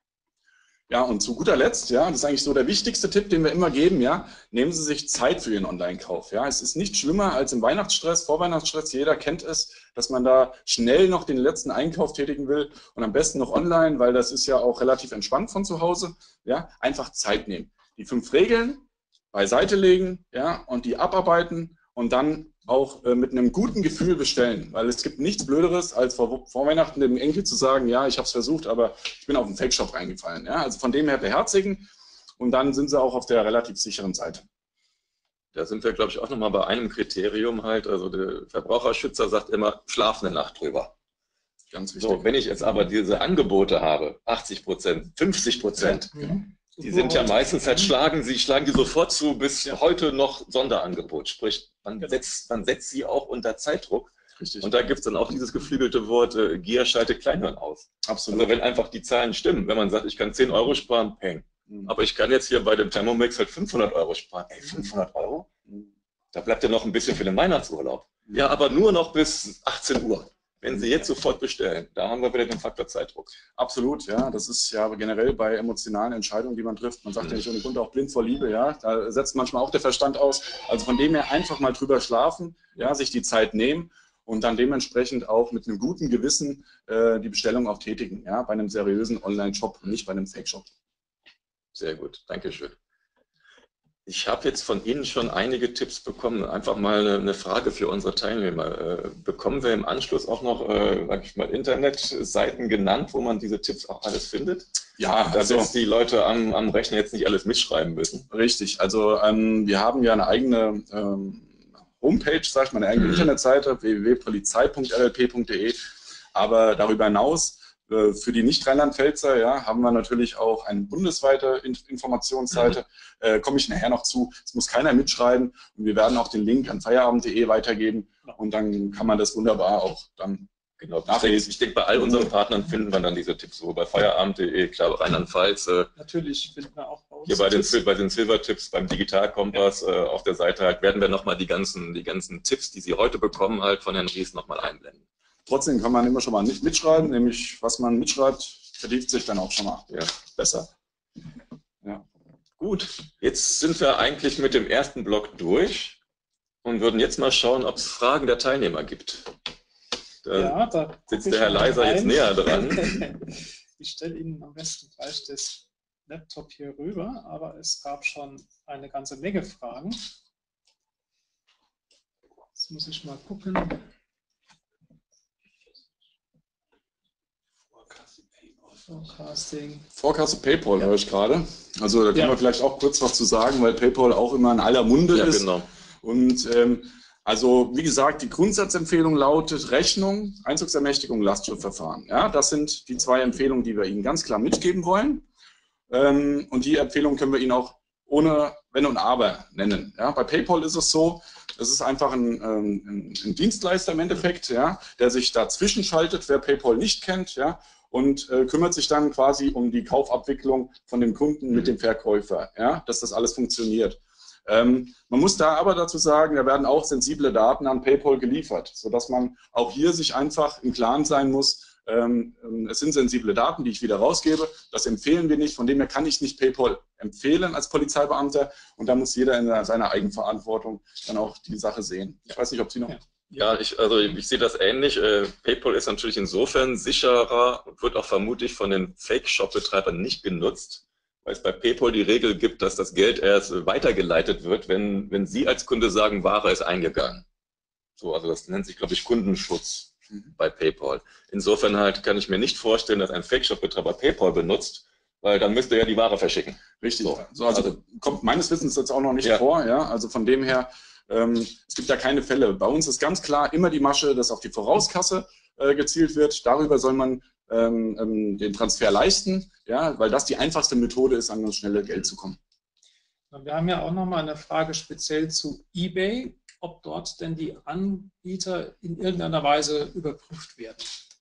Ja, und zu guter Letzt, ja, das ist eigentlich so der wichtigste Tipp, den wir immer geben, ja, nehmen Sie sich Zeit für Ihren Online-Kauf. Ja, es ist nicht schlimmer als im Weihnachtsstress, Vorweihnachtsstress, jeder kennt es, dass man da schnell noch den letzten Einkauf tätigen will und am besten noch online, weil das ist ja auch relativ entspannt von zu Hause, ja, einfach Zeit nehmen. Die fünf Regeln beiseite legen, ja, und die abarbeiten und dann auch äh, mit einem guten Gefühl bestellen, weil es gibt nichts Blöderes, als vor, vor Weihnachten dem Enkel zu sagen, ja, ich habe es versucht, aber ich bin auf einen Fake-Shop reingefallen. Ja? Also von dem her beherzigen und dann sind sie auch auf der relativ sicheren Seite. Da sind wir, glaube ich, auch nochmal bei einem Kriterium halt, also der Verbraucherschützer sagt immer, schlaf eine Nacht drüber. Ganz wichtig. So, wenn ich jetzt aber diese Angebote habe, achtzig Prozent, fünfzig Prozent, ja, genau. Die sind ja meistens halt, schlagen sie, schlagen die sofort zu, bis ja. heute noch Sonderangebot. Sprich, man setzt, man setzt sie auch unter Zeitdruck. Richtig. Und da gibt es dann auch dieses geflügelte Wort, äh, Gier schaltet Kleinhirn aus. Absolut. Also wenn einfach die Zahlen stimmen, wenn man sagt, ich kann zehn Euro sparen, peng. Mhm. Aber ich kann jetzt hier bei dem Thermomix halt fünfhundert Euro sparen. Ey, fünfhundert Euro? Mhm. Da bleibt ja noch ein bisschen für den Weihnachtsurlaub. Mhm. Ja, aber nur noch bis achtzehn Uhr. Wenn Sie jetzt sofort bestellen, da haben wir wieder den Faktor Zeitdruck. Absolut, ja. Das ist ja generell bei emotionalen Entscheidungen, die man trifft. Man sagt mhm. ja nicht ohne Grund auch blind vor Liebe, ja. Da setzt manchmal auch der Verstand aus. Also von dem her einfach mal drüber schlafen, ja, sich die Zeit nehmen und dann dementsprechend auch mit einem guten Gewissen äh, die Bestellung auch tätigen, ja, bei einem seriösen Online-Shop und nicht bei einem Fake-Shop. Sehr gut, Dankeschön. Ich habe jetzt von Ihnen schon einige Tipps bekommen. Einfach mal eine Frage für unsere Teilnehmer. Bekommen wir im Anschluss auch noch, sag ich mal, Internetseiten genannt, wo man diese Tipps auch alles findet? Ja, dass also, jetzt die Leute am, am Rechner jetzt nicht alles mitschreiben müssen. Richtig. Also ähm, wir haben ja eine eigene ähm, Homepage, sag ich mal, eine eigene mhm. Internetseite w w w punkt polizei punkt l l p punkt d e. Aber darüber hinaus für die Nicht-Rheinland-Pfälzer, ja, haben wir natürlich auch eine bundesweite Informationsseite. Mhm. Äh, komme ich nachher noch zu. Es muss keiner mitschreiben. Und wir werden auch den Link an feierabend punkt de weitergeben. Und dann kann man das wunderbar auch dann genau nachlesen. Ich denke, bei all unseren Partnern finden wir dann diese Tipps so. Bei feierabend punkt de, klar, Rheinland-Pfalz. Äh, natürlich finden wir auch bei uns hier bei den, bei den Silver-Tipps, beim Digitalkompass ja. äh, auf der Seite halt, werden wir nochmal die ganzen, die ganzen Tipps, die Sie heute bekommen, halt von Herrn Ries nochmal einblenden. Trotzdem kann man immer schon mal nicht mitschreiben, nämlich was man mitschreibt, vertieft sich dann auch schon mal ja. besser. Ja. Gut, jetzt sind wir eigentlich mit dem ersten Block durch und würden jetzt mal schauen, ob es Fragen der Teilnehmer gibt. Da, ja, da sitzt der Herr Leiser rein. Jetzt näher dran. Ich stelle Ihnen am besten gleich das Laptop hier rüber, aber es gab schon eine ganze Menge Fragen. Jetzt muss ich mal gucken. Forecasting. Forecast PayPal ja. höre ich gerade. Also da können ja. wir vielleicht auch kurz was zu sagen, weil PayPal auch immer in aller Munde ja, ist. Genau. Und ähm, also wie gesagt, die Grundsatzempfehlung lautet Rechnung, Einzugsermächtigung, Lastschriftverfahren. Ja, das sind die zwei Empfehlungen, die wir Ihnen ganz klar mitgeben wollen. Ähm, und die Empfehlungen können wir Ihnen auch ohne Wenn und Aber nennen. Ja, bei PayPal ist es so, es ist einfach ein, ein, ein Dienstleister im Endeffekt, ja, der sich dazwischen schaltet, wer PayPal nicht kennt, ja, und äh, kümmert sich dann quasi um die Kaufabwicklung von dem Kunden mit dem Verkäufer, ja, dass das alles funktioniert. Ähm, man muss da aber dazu sagen, da werden auch sensible Daten an PayPal geliefert, sodass man auch hier sich einfach im Klaren sein muss, Ähm, es sind sensible Daten, die ich wieder rausgebe. Das empfehlen wir nicht. Von dem her kann ich nicht PayPal empfehlen als Polizeibeamter. Und da muss jeder in seiner Eigenverantwortung dann auch die Sache sehen. Ich weiß nicht, ob Sie noch... Ja. Ja, ich, also ich sehe das ähnlich. Äh, PayPal ist natürlich insofern sicherer und wird auch vermutlich von den Fake-Shop-Betreibern nicht genutzt, weil es bei PayPal die Regel gibt, dass das Geld erst weitergeleitet wird, wenn, wenn Sie als Kunde sagen, Ware ist eingegangen. So, also das nennt sich, glaube ich, Kundenschutz mhm. bei PayPal. Insofern halt kann ich mir nicht vorstellen, dass ein Fake-Shop-Betreiber PayPal benutzt, weil dann müsste er ja die Ware verschicken. Richtig. So, so also, also kommt meines Wissens jetzt auch noch nicht ja. vor. Ja? Also von dem her, ähm, es gibt ja keine Fälle. Bei uns ist ganz klar immer die Masche, dass auf die Vorauskasse äh, gezielt wird. Darüber soll man ähm, ähm, den Transfer leisten, ja? Weil das die einfachste Methode ist, an das schnelle Geld zu kommen. Wir haben ja auch noch mal eine Frage speziell zu eBay, ob dort denn die Anbieter in irgendeiner Weise überprüft werden.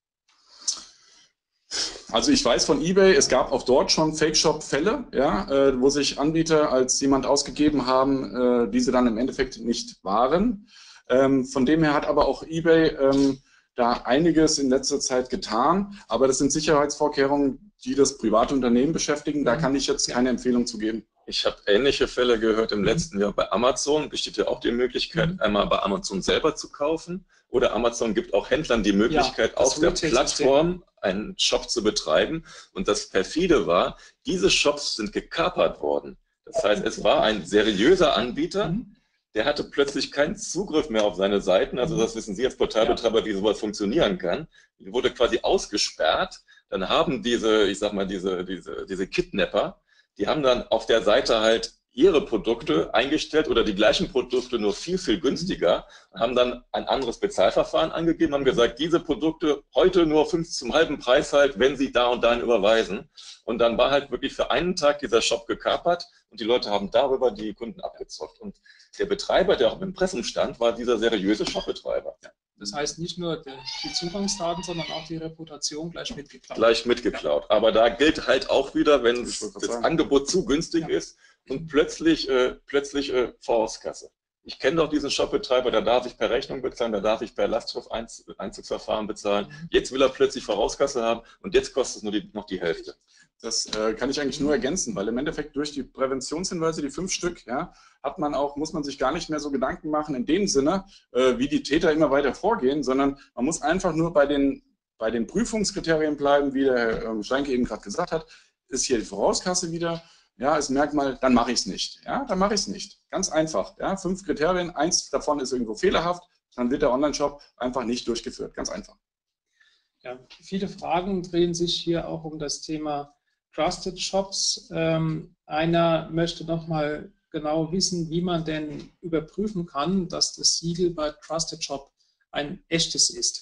Also ich weiß von eBay, es gab auch dort schon Fake-Shop-Fälle, ja, äh, wo sich Anbieter als jemand ausgegeben haben, äh, die sie dann im Endeffekt nicht waren. Ähm, von dem her hat aber auch eBay ähm, da einiges in letzter Zeit getan, aber das sind Sicherheitsvorkehrungen, die das private Unternehmen beschäftigen. Da kann ich jetzt keine Empfehlung zu geben. Ich habe ähnliche Fälle gehört im letzten Jahr bei Amazon. Besteht ja auch die Möglichkeit, mhm. einmal bei Amazon selber zu kaufen. Oder Amazon gibt auch Händlern die Möglichkeit, ja, auf der Plattform einen Shop zu betreiben. Und das perfide war, diese Shops sind gekapert worden. Das heißt, es war ein seriöser Anbieter, mhm. der hatte plötzlich keinen Zugriff mehr auf seine Seiten. Also das wissen Sie als Portalbetreiber, wie sowas funktionieren kann. Die wurde quasi ausgesperrt. Dann haben diese, ich sag mal, diese, diese, diese Kidnapper, die haben dann auf der Seite halt ihre Produkte eingestellt oder die gleichen Produkte nur viel, viel günstiger, haben dann ein anderes Bezahlverfahren angegeben, haben gesagt, diese Produkte heute nur fünf zum halben Preis halt, wenn Sie da und dahin überweisen. Und dann war halt wirklich für einen Tag dieser Shop gekapert und die Leute haben darüber die Kunden abgezockt. Und der Betreiber, der auch im Impressum stand, war dieser seriöse Shopbetreiber. Ja. Das heißt nicht nur die Zugangsdaten, sondern auch die Reputation gleich mitgeklaut. Gleich mitgeklaut. Ja. Aber da gilt halt auch wieder, wenn das sagen. Angebot zu günstig ja. ist und plötzlich, äh, plötzlich äh, Vorauskasse. Ich kenne doch diesen Shopbetreiber, da darf ich per Rechnung bezahlen, da darf ich per Lastschrifteinzugsverfahren bezahlen. Jetzt will er plötzlich Vorauskasse haben und jetzt kostet es nur die, noch die Hälfte. Das äh, kann ich eigentlich nur ergänzen, weil im Endeffekt durch die Präventionshinweise, die fünf Stück, ja, hat man auch, muss man sich gar nicht mehr so Gedanken machen in dem Sinne, äh, wie die Täter immer weiter vorgehen, sondern man muss einfach nur bei den, bei den Prüfungskriterien bleiben, wie der Herr ähm, Steinke eben gerade gesagt hat, ist hier die Vorauskasse wieder, ja, ist Merkmal, dann mache ich es nicht. Ja, dann mache ich es nicht. Ganz einfach. Ja, fünf Kriterien, eins davon ist irgendwo fehlerhaft, dann wird der Online-Shop einfach nicht durchgeführt. Ganz einfach. Ja, viele Fragen drehen sich hier auch um das Thema Trusted Shops. Ähm, einer möchte noch mal genau wissen, wie man denn überprüfen kann, dass das Siegel bei Trusted Shop ein echtes ist.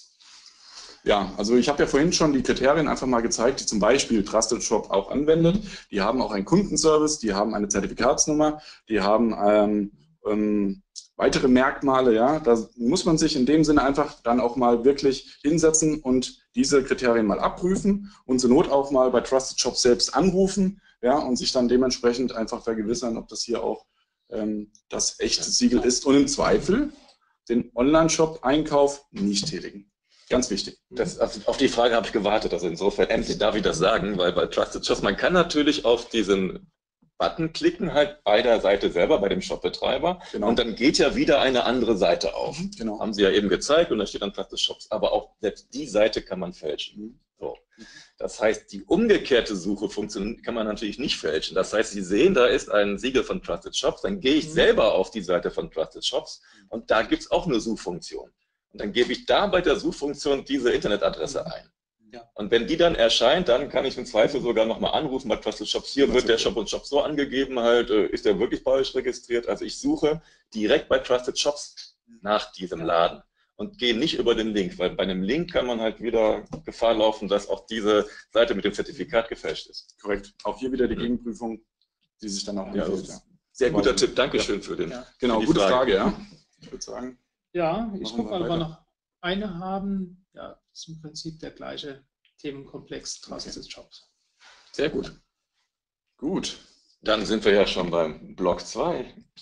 Ja, also ich habe ja vorhin schon die Kriterien einfach mal gezeigt, die zum Beispiel Trusted Shop auch anwendet. Die haben auch einen Kundenservice, die haben eine Zertifikatsnummer, die haben ähm, ähm, weitere Merkmale. Ja, da muss man sich in dem Sinne einfach dann auch mal wirklich hinsetzen und diese Kriterien mal abprüfen und zur Not auch mal bei Trusted Shop selbst anrufen, ja, und sich dann dementsprechend einfach vergewissern, ob das hier auch ähm, das echte Siegel ist und im Zweifel den Online-Shop-Einkauf nicht tätigen. Ganz wichtig. Das, also auf die Frage habe ich gewartet. Also insofern endlich darf ich das sagen, weil bei Trusted Shops, man kann natürlich auf diesen Button klicken, halt bei der Seite selber, bei dem Shopbetreiber. Genau. Und dann geht ja wieder eine andere Seite auf. Genau. Haben Sie ja eben gezeigt und da steht dann Trusted Shops. Aber auch selbst die Seite kann man fälschen. Mhm. So. Das heißt, die umgekehrte Suche funktioniert, kann man natürlich nicht fälschen. Das heißt, Sie sehen, da ist ein Siegel von Trusted Shops, dann gehe ich mhm. selber auf die Seite von Trusted Shops und da gibt es auch eine Suchfunktion. Und dann gebe ich da bei der Suchfunktion diese Internetadresse ein. Ja. Und wenn die dann erscheint, dann kann ich im Zweifel sogar nochmal anrufen bei Trusted Shops. Hier wird der Shop und Shop so angegeben, halt, ist der wirklich bei euch registriert? Also ich suche direkt bei Trusted Shops nach diesem Laden und gehe nicht über den Link, weil bei einem Link kann man halt wieder Gefahr laufen, dass auch diese Seite mit dem Zertifikat gefälscht ist. Korrekt. Auch hier wieder die Gegenprüfung, die sich dann auch ja, empfiehlt. Ja. Sehr guter also, Tipp. Dankeschön ja. für den. Ja. Genau, für gute Frage. Frage, ja. Ich würde sagen. Ja, ich gucke mal, ob wir noch eine haben. Ja, das ist im Prinzip der gleiche Themenkomplex Trusted okay. Shops. Sehr gut. Gut. Dann sind wir ja schon beim Block zwei.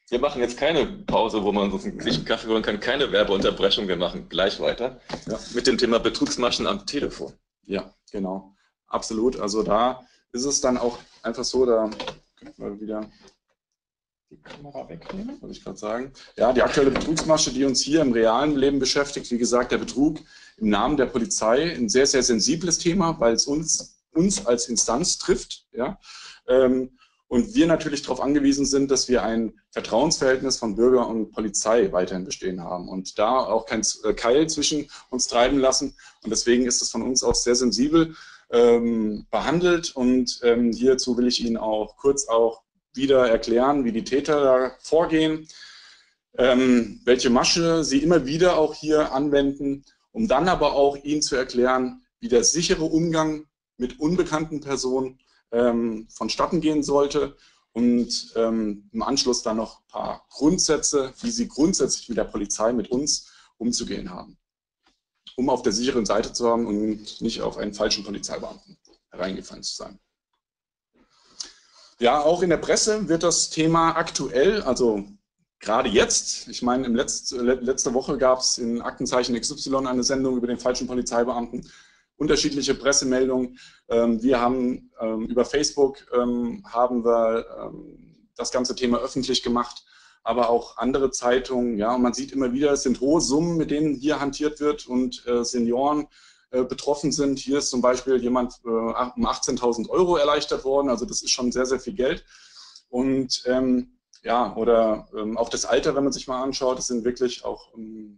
Wir machen jetzt keine Pause, wo man sich einen Kaffee holen kann, keine Werbeunterbrechung. Wir machen gleich weiter ja. mit dem Thema Betrugsmaschen am Telefon. Ja, genau. Absolut. Also da ist es dann auch einfach so, da können wir wieder die Kamera wegnehmen, wollte ich gerade sagen. Ja, die aktuelle Betrugsmasche, die uns hier im realen Leben beschäftigt, wie gesagt, der Betrug im Namen der Polizei, ein sehr, sehr sensibles Thema, weil es uns, uns als Instanz trifft. Ja. Ähm, Und wir natürlich darauf angewiesen sind, dass wir ein Vertrauensverhältnis von Bürger und Polizei weiterhin bestehen haben und da auch kein Keil zwischen uns treiben lassen. Und deswegen ist es von uns auch sehr sensibel ähm, behandelt. Und ähm, hierzu will ich Ihnen auch kurz auch wieder erklären, wie die Täter da vorgehen, ähm, welche Masche sie immer wieder auch hier anwenden, um dann aber auch Ihnen zu erklären, wie der sichere Umgang mit unbekannten Personen Ähm, vonstatten gehen sollte und ähm, im Anschluss dann noch ein paar Grundsätze, wie Sie grundsätzlich mit der Polizei, mit uns umzugehen haben, um auf der sicheren Seite zu haben und nicht auf einen falschen Polizeibeamten hereingefallen zu sein. Ja, auch in der Presse wird das Thema aktuell, also gerade jetzt, ich meine, im Letzt, letzte Woche gab es in Aktenzeichen X Y eine Sendung über den falschen Polizeibeamten, unterschiedliche Pressemeldungen. Wir haben über Facebook haben wir das ganze Thema öffentlich gemacht, aber auch andere Zeitungen. Ja, und man sieht immer wieder, es sind hohe Summen, mit denen hier hantiert wird und Senioren betroffen sind. Hier ist zum Beispiel jemand um achtzehntausend Euro erleichtert worden. Also das ist schon sehr, sehr viel Geld. Und ja, oder auch das Alter, wenn man sich mal anschaut, das sind wirklich auch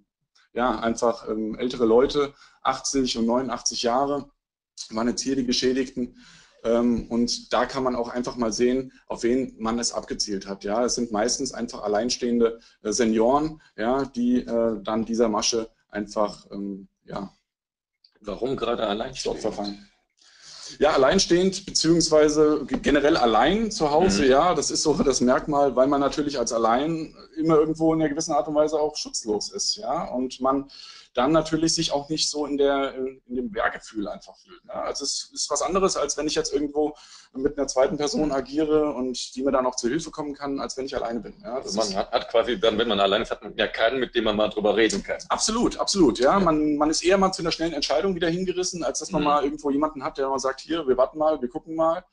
ja, einfach ähm, ältere Leute, achtzig und neunundachtzig Jahre, waren jetzt hier die Geschädigten. Ähm, und da kann man auch einfach mal sehen, auf wen man es abgezielt hat. Ja, es sind meistens einfach alleinstehende äh, Senioren, ja, die äh, dann dieser Masche einfach, ähm, ja. Warum gerade alleinstehend? Verfallen. Ja, alleinstehend, beziehungsweise generell allein zu Hause, mhm. ja, das ist so das Merkmal, weil man natürlich als allein immer irgendwo in einer gewissen Art und Weise auch schutzlos ist, ja, und man dann natürlich sich auch nicht so in, der, in dem Wehrgefühl einfach fühlt. Ne? Also es ist was anderes, als wenn ich jetzt irgendwo mit einer zweiten Person agiere und die mir dann auch zur Hilfe kommen kann, als wenn ich alleine bin. Ja? Das man hat, hat quasi dann, wenn man alleine ist, hat man ja keinen, mit dem man mal drüber reden kann. Absolut, absolut. Ja, ja. Man, man ist eher mal zu einer schnellen Entscheidung wieder hingerissen, als dass man mhm. mal irgendwo jemanden hat, der mal sagt, hier, wir warten mal, wir gucken mal.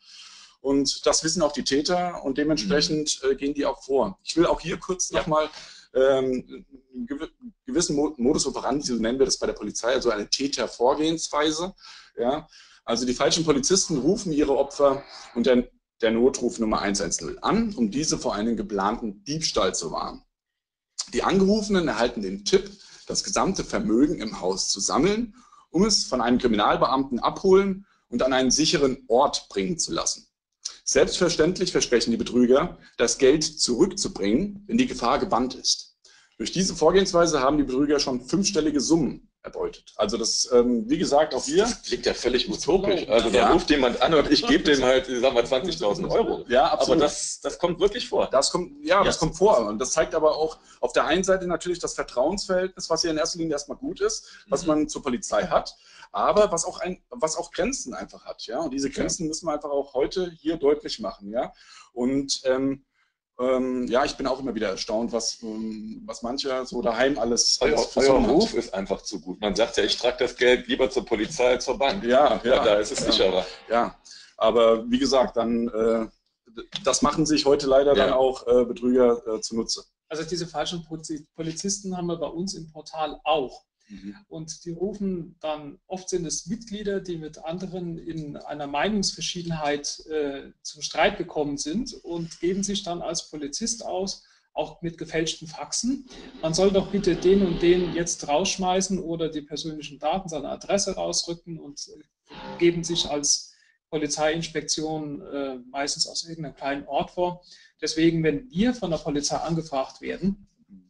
Und das wissen auch die Täter und dementsprechend mhm. äh, gehen die auch vor. Ich will auch hier kurz ja. nochmal ähm, einen gewissen Modus operandi, so nennen wir das bei der Polizei, also eine Tätervorgehensweise. Ja? Also die falschen Polizisten rufen ihre Opfer unter der Notruf Nummer eins eins null an, um diese vor einem geplanten Diebstahl zu warnen. Die Angerufenen erhalten den Tipp, das gesamte Vermögen im Haus zu sammeln, um es von einem Kriminalbeamten abholen und an einen sicheren Ort bringen zu lassen. Selbstverständlich versprechen die Betrüger, das Geld zurückzubringen, wenn die Gefahr gebannt ist. Durch diese Vorgehensweise haben die Betrüger schon fünfstellige Summen erbeutet. Also das, ähm, wie gesagt, auch hier... Das klingt ja völlig utopisch. Also da ja. ruft jemand an und ich gebe dem halt, sagen wir, zwanzigtausend Euro. Ja, absolut. Aber das, das kommt wirklich vor. Das kommt, ja, ja, das kommt vor. Und das zeigt aber auch auf der einen Seite natürlich das Vertrauensverhältnis, was hier in erster Linie erstmal gut ist, was mhm. man zur Polizei hat, aber was auch, ein, was auch Grenzen einfach hat. Ja? Und diese Grenzen ja. müssen wir einfach auch heute hier deutlich machen. Ja? Und ähm, ähm, ja, ich bin auch immer wieder erstaunt, was, ähm, was mancher so daheim alles... Euer, euer Ruf ist einfach zu gut. Man sagt ja, ich trage das Geld lieber zur Polizei als zur Bank. Ja, ja, ja da ist es ja, sicherer. Ja, aber wie gesagt, dann äh, das machen sich heute leider ja. dann auch äh, Betrüger äh, zunutze. Also diese falschen Polizisten haben wir bei uns im Portal auch. Und die rufen dann, oft sind es Mitglieder, die mit anderen in einer Meinungsverschiedenheit äh, zum Streit gekommen sind und geben sich dann als Polizist aus, auch mit gefälschten Faxen. Man soll doch bitte den und den jetzt rausschmeißen oder die persönlichen Daten, seine Adresse rausrücken und äh, geben sich als Polizeiinspektion äh, meistens aus irgendeinem kleinen Ort vor. Deswegen, wenn wir von der Polizei angefragt werden,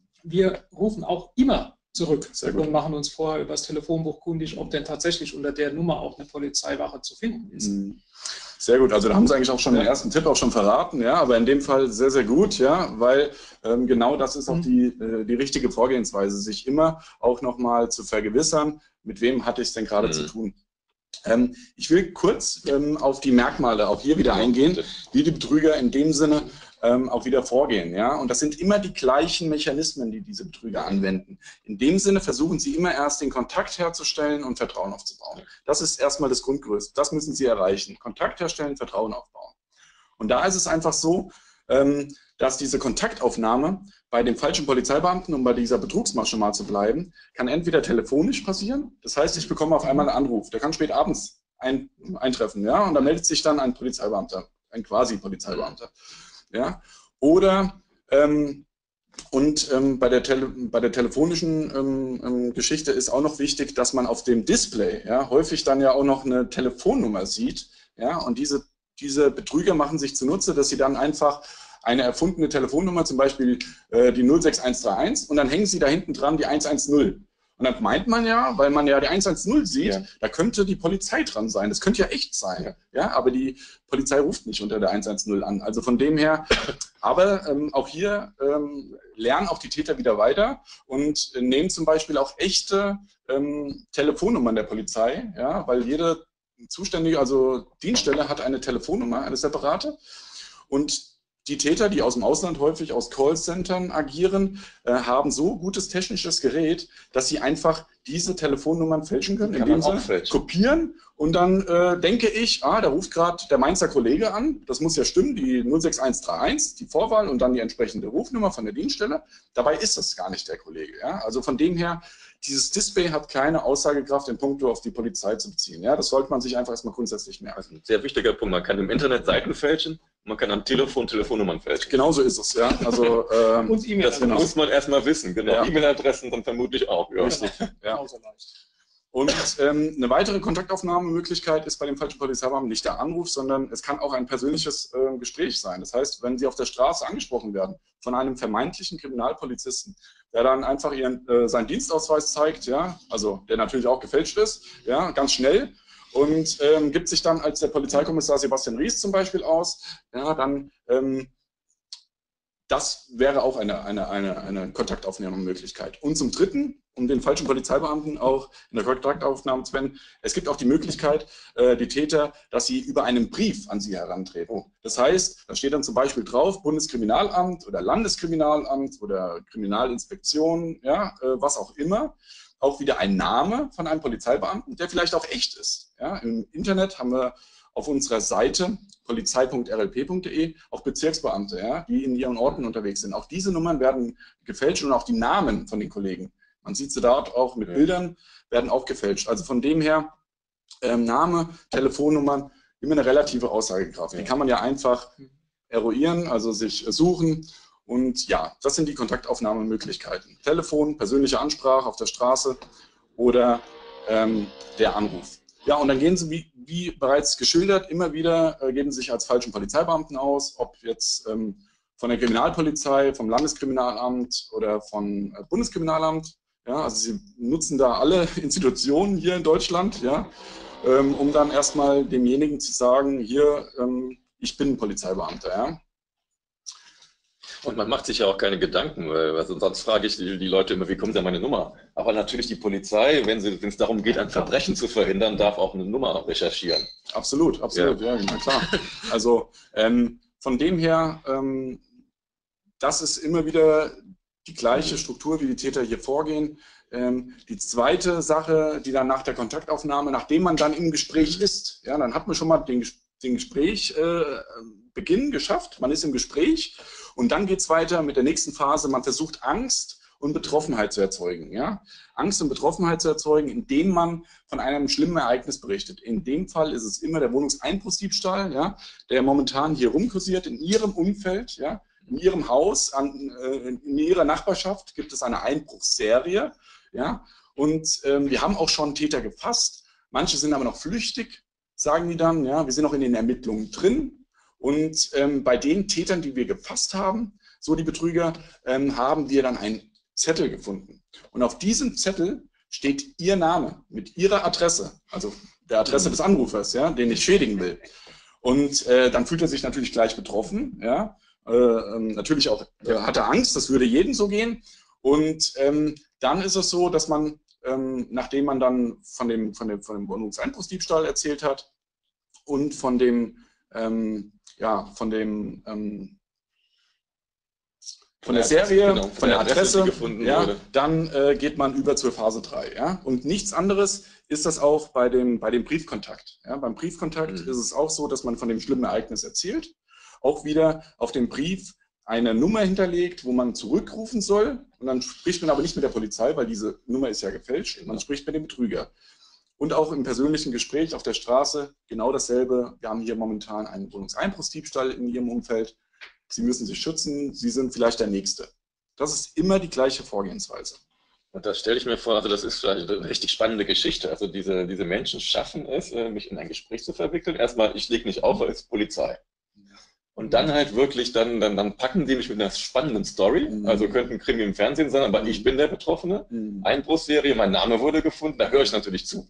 wir rufen auch immer zurück und machen uns vorher über das Telefonbuch kundig, ob denn tatsächlich unter der Nummer auch eine Polizeiwache zu finden ist. Sehr gut, also da haben Sie eigentlich auch schon den ersten Tipp auch schon verraten, ja, aber in dem Fall sehr, sehr gut, ja, weil ähm, genau das ist auch die, äh, die richtige Vorgehensweise, sich immer auch nochmal zu vergewissern, mit wem hatte ich es denn gerade mhm. zu tun. Ähm, ich will kurz ähm, auf die Merkmale auch hier wieder eingehen, wie die Betrüger in dem Sinne ähm, auch wieder vorgehen. Ja? Und das sind immer die gleichen Mechanismen, die diese Betrüger anwenden. In dem Sinne versuchen sie immer erst den Kontakt herzustellen und Vertrauen aufzubauen. Das ist erstmal das Grundgerüst. Das müssen sie erreichen. Kontakt herstellen, Vertrauen aufbauen. Und da ist es einfach so, ähm, dass diese Kontaktaufnahme bei dem falschen Polizeibeamten, um bei dieser Betrugsmasche mal zu bleiben, kann entweder telefonisch passieren. Das heißt, ich bekomme auf einmal einen Anruf. Der kann spät abends ein, eintreffen. Ja? Und da meldet sich dann ein Polizeibeamter, ein quasi Polizeibeamter. Ja? Oder ähm, und ähm, bei, der Tele bei der telefonischen ähm, ähm, Geschichte ist auch noch wichtig, dass man auf dem Display ja, häufig dann ja auch noch eine Telefonnummer sieht. Ja? Und diese, diese Betrüger machen sich zunutze, dass sie dann einfach eine erfundene Telefonnummer, zum Beispiel äh, die null sechs eins drei eins, und dann hängen sie da hinten dran die eins eins null. Und dann meint man ja, weil man ja die eins eins null sieht, ja, da könnte die Polizei dran sein. Das könnte ja echt sein. Ja. Ja, aber die Polizei ruft nicht unter der eins eins null an. Also von dem her, aber ähm, auch hier ähm, lernen auch die Täter wieder weiter und äh, nehmen zum Beispiel auch echte ähm, Telefonnummern der Polizei, ja, weil jede zuständige, also Dienststelle hat eine Telefonnummer, eine separate. Und die Täter, die aus dem Ausland häufig aus Callcentern agieren, äh, haben so gutes technisches Gerät, dass sie einfach diese Telefonnummern fälschen können, indem sie kopieren. Und dann äh, denke ich, ah, da ruft gerade der Mainzer Kollege an. Das muss ja stimmen, die null sechs eins drei eins, die Vorwahl und dann die entsprechende Rufnummer von der Dienststelle. Dabei ist das gar nicht der Kollege. Ja? Also von dem her, dieses Display hat keine Aussagekraft in puncto auf die Polizei zu beziehen. Ja? Das sollte man sich einfach erstmal grundsätzlich merken. Das ist ein sehr wichtiger Punkt. Man kann im Internet Seiten fälschen, man kann am Telefon Telefonnummern fälschen. Genauso ist es, ja. Also, ähm, und E-Mail-Adressen muss man erstmal wissen. Genau. Ja. E-Mail-Adressen dann vermutlich auch. Ja. Richtig. Ja. Und ähm, eine weitere Kontaktaufnahmemöglichkeit ist bei dem falschen Polizeibeamten nicht der Anruf, sondern es kann auch ein persönliches äh, Gespräch sein. Das heißt, wenn Sie auf der Straße angesprochen werden von einem vermeintlichen Kriminalpolizisten, der dann einfach ihren, äh, seinen Dienstausweis zeigt, ja, also der natürlich auch gefälscht ist, ja, ganz schnell, und ähm, gibt sich dann als der Polizeikommissar Sebastian Ries zum Beispiel aus, ja, dann ähm, das wäre auch eine, eine, eine, eine Kontaktaufnahmemöglichkeit. Und zum Dritten, um den falschen Polizeibeamten auch in der Kontaktaufnahme zu wenden, es gibt auch die Möglichkeit, äh, die Täter, dass sie über einen Brief an sie herantreten. Das heißt, da steht dann zum Beispiel drauf, Bundeskriminalamt oder Landeskriminalamt oder Kriminalinspektion, ja, äh, was auch immer. Auch wieder ein Name von einem Polizeibeamten, der vielleicht auch echt ist. Ja, im Internet haben wir auf unserer Seite polizei punkt r l p punkt de auch Bezirksbeamte, ja, die in ihren Orten unterwegs sind. Auch diese Nummern werden gefälscht und auch die Namen von den Kollegen. Man sieht sie dort auch mit Bildern, werden auch gefälscht. Also von dem her, ähm, Name, Telefonnummern, immer eine relative Aussagekraft. Die kann man ja einfach eruieren, also sich suchen. Und ja, das sind die Kontaktaufnahmemöglichkeiten. Telefon, persönliche Ansprache auf der Straße oder ähm, der Anruf. Ja, und dann gehen sie, wie, wie bereits geschildert, immer wieder, äh, geben sie sich als falschen Polizeibeamten aus, ob jetzt ähm, von der Kriminalpolizei, vom Landeskriminalamt oder vom äh, Bundeskriminalamt. Ja, also sie nutzen da alle Institutionen hier in Deutschland, ja, ähm, um dann erstmal demjenigen zu sagen, hier, ähm, ich bin ein Polizeibeamter. Ja. Und man macht sich ja auch keine Gedanken, weil also sonst frage ich die, die Leute immer, wie kommen sie an meine Nummer? Aber natürlich die Polizei, wenn sie, wenn es darum geht, ein Verbrechen zu verhindern, darf auch eine Nummer recherchieren. Absolut, absolut, ja, ja na klar. Also ähm, von dem her, ähm, das ist immer wieder die gleiche Struktur, wie die Täter hier vorgehen. Ähm, die zweite Sache, die dann nach der Kontaktaufnahme, nachdem man dann im Gespräch ist, ja, dann hat man schon mal den, den Gesprächbeginn äh, geschafft, man ist im Gespräch. Und dann geht es weiter mit der nächsten Phase. Man versucht Angst und Betroffenheit zu erzeugen. Ja? Angst und Betroffenheit zu erzeugen, indem man von einem schlimmen Ereignis berichtet. In dem Fall ist es immer der Wohnungseinbruchsdiebstahl, ja, der momentan hier rumkursiert in Ihrem Umfeld, ja, in Ihrem Haus, an, äh, in Ihrer Nachbarschaft gibt es eine Einbruchsserie. Ja? Und ähm, wir haben auch schon Täter gefasst. Manche sind aber noch flüchtig, sagen die dann. Ja? Wir sind noch in den Ermittlungen drin. Und ähm, bei den Tätern, die wir gefasst haben, so die Betrüger, ähm, haben wir dann einen Zettel gefunden. Und auf diesem Zettel steht Ihr Name mit Ihrer Adresse, also der Adresse des Anrufers, ja, den ich schädigen will. Und äh, dann fühlt er sich natürlich gleich betroffen. Ja, äh, ähm, natürlich auch äh, hat er Angst, das würde jedem so gehen. Und ähm, dann ist es so, dass man, ähm, nachdem man dann von dem, von dem, von dem Wohnungseinbruchsdiebstahl erzählt hat und von dem, ähm, ja, von dem, ähm, von der Serie, genau, von, von der Adresse, Adresse die gefunden ja, wurde. dann äh, geht man über zur Phase drei. Ja? Und nichts anderes ist das auch bei dem, bei dem Briefkontakt. Ja? Beim Briefkontakt mhm. ist es auch so, dass man von dem schlimmen Ereignis erzählt, auch wieder auf dem Brief eine Nummer hinterlegt, wo man zurückrufen soll. Und dann spricht man aber nicht mit der Polizei, weil diese Nummer ist ja gefälscht. Man spricht mit dem Betrüger. Und auch im persönlichen Gespräch auf der Straße genau dasselbe. Wir haben hier momentan einen Wohnungseinbruchsdiebstahl in Ihrem Umfeld. Sie müssen sich schützen, Sie sind vielleicht der Nächste. Das ist immer die gleiche Vorgehensweise. Und das stelle ich mir vor, also das ist vielleicht eine richtig spannende Geschichte. Also diese, diese Menschen schaffen es, mich in ein Gespräch zu verwickeln. Erstmal, ich lege nicht auf, weil es ist Polizei. Und dann halt wirklich, dann, dann, dann packen die mich mit einer spannenden Story. Also könnte ein Krimi im Fernsehen sein, aber ich bin der Betroffene. Einbruchsserie, mein Name wurde gefunden, da höre ich natürlich zu.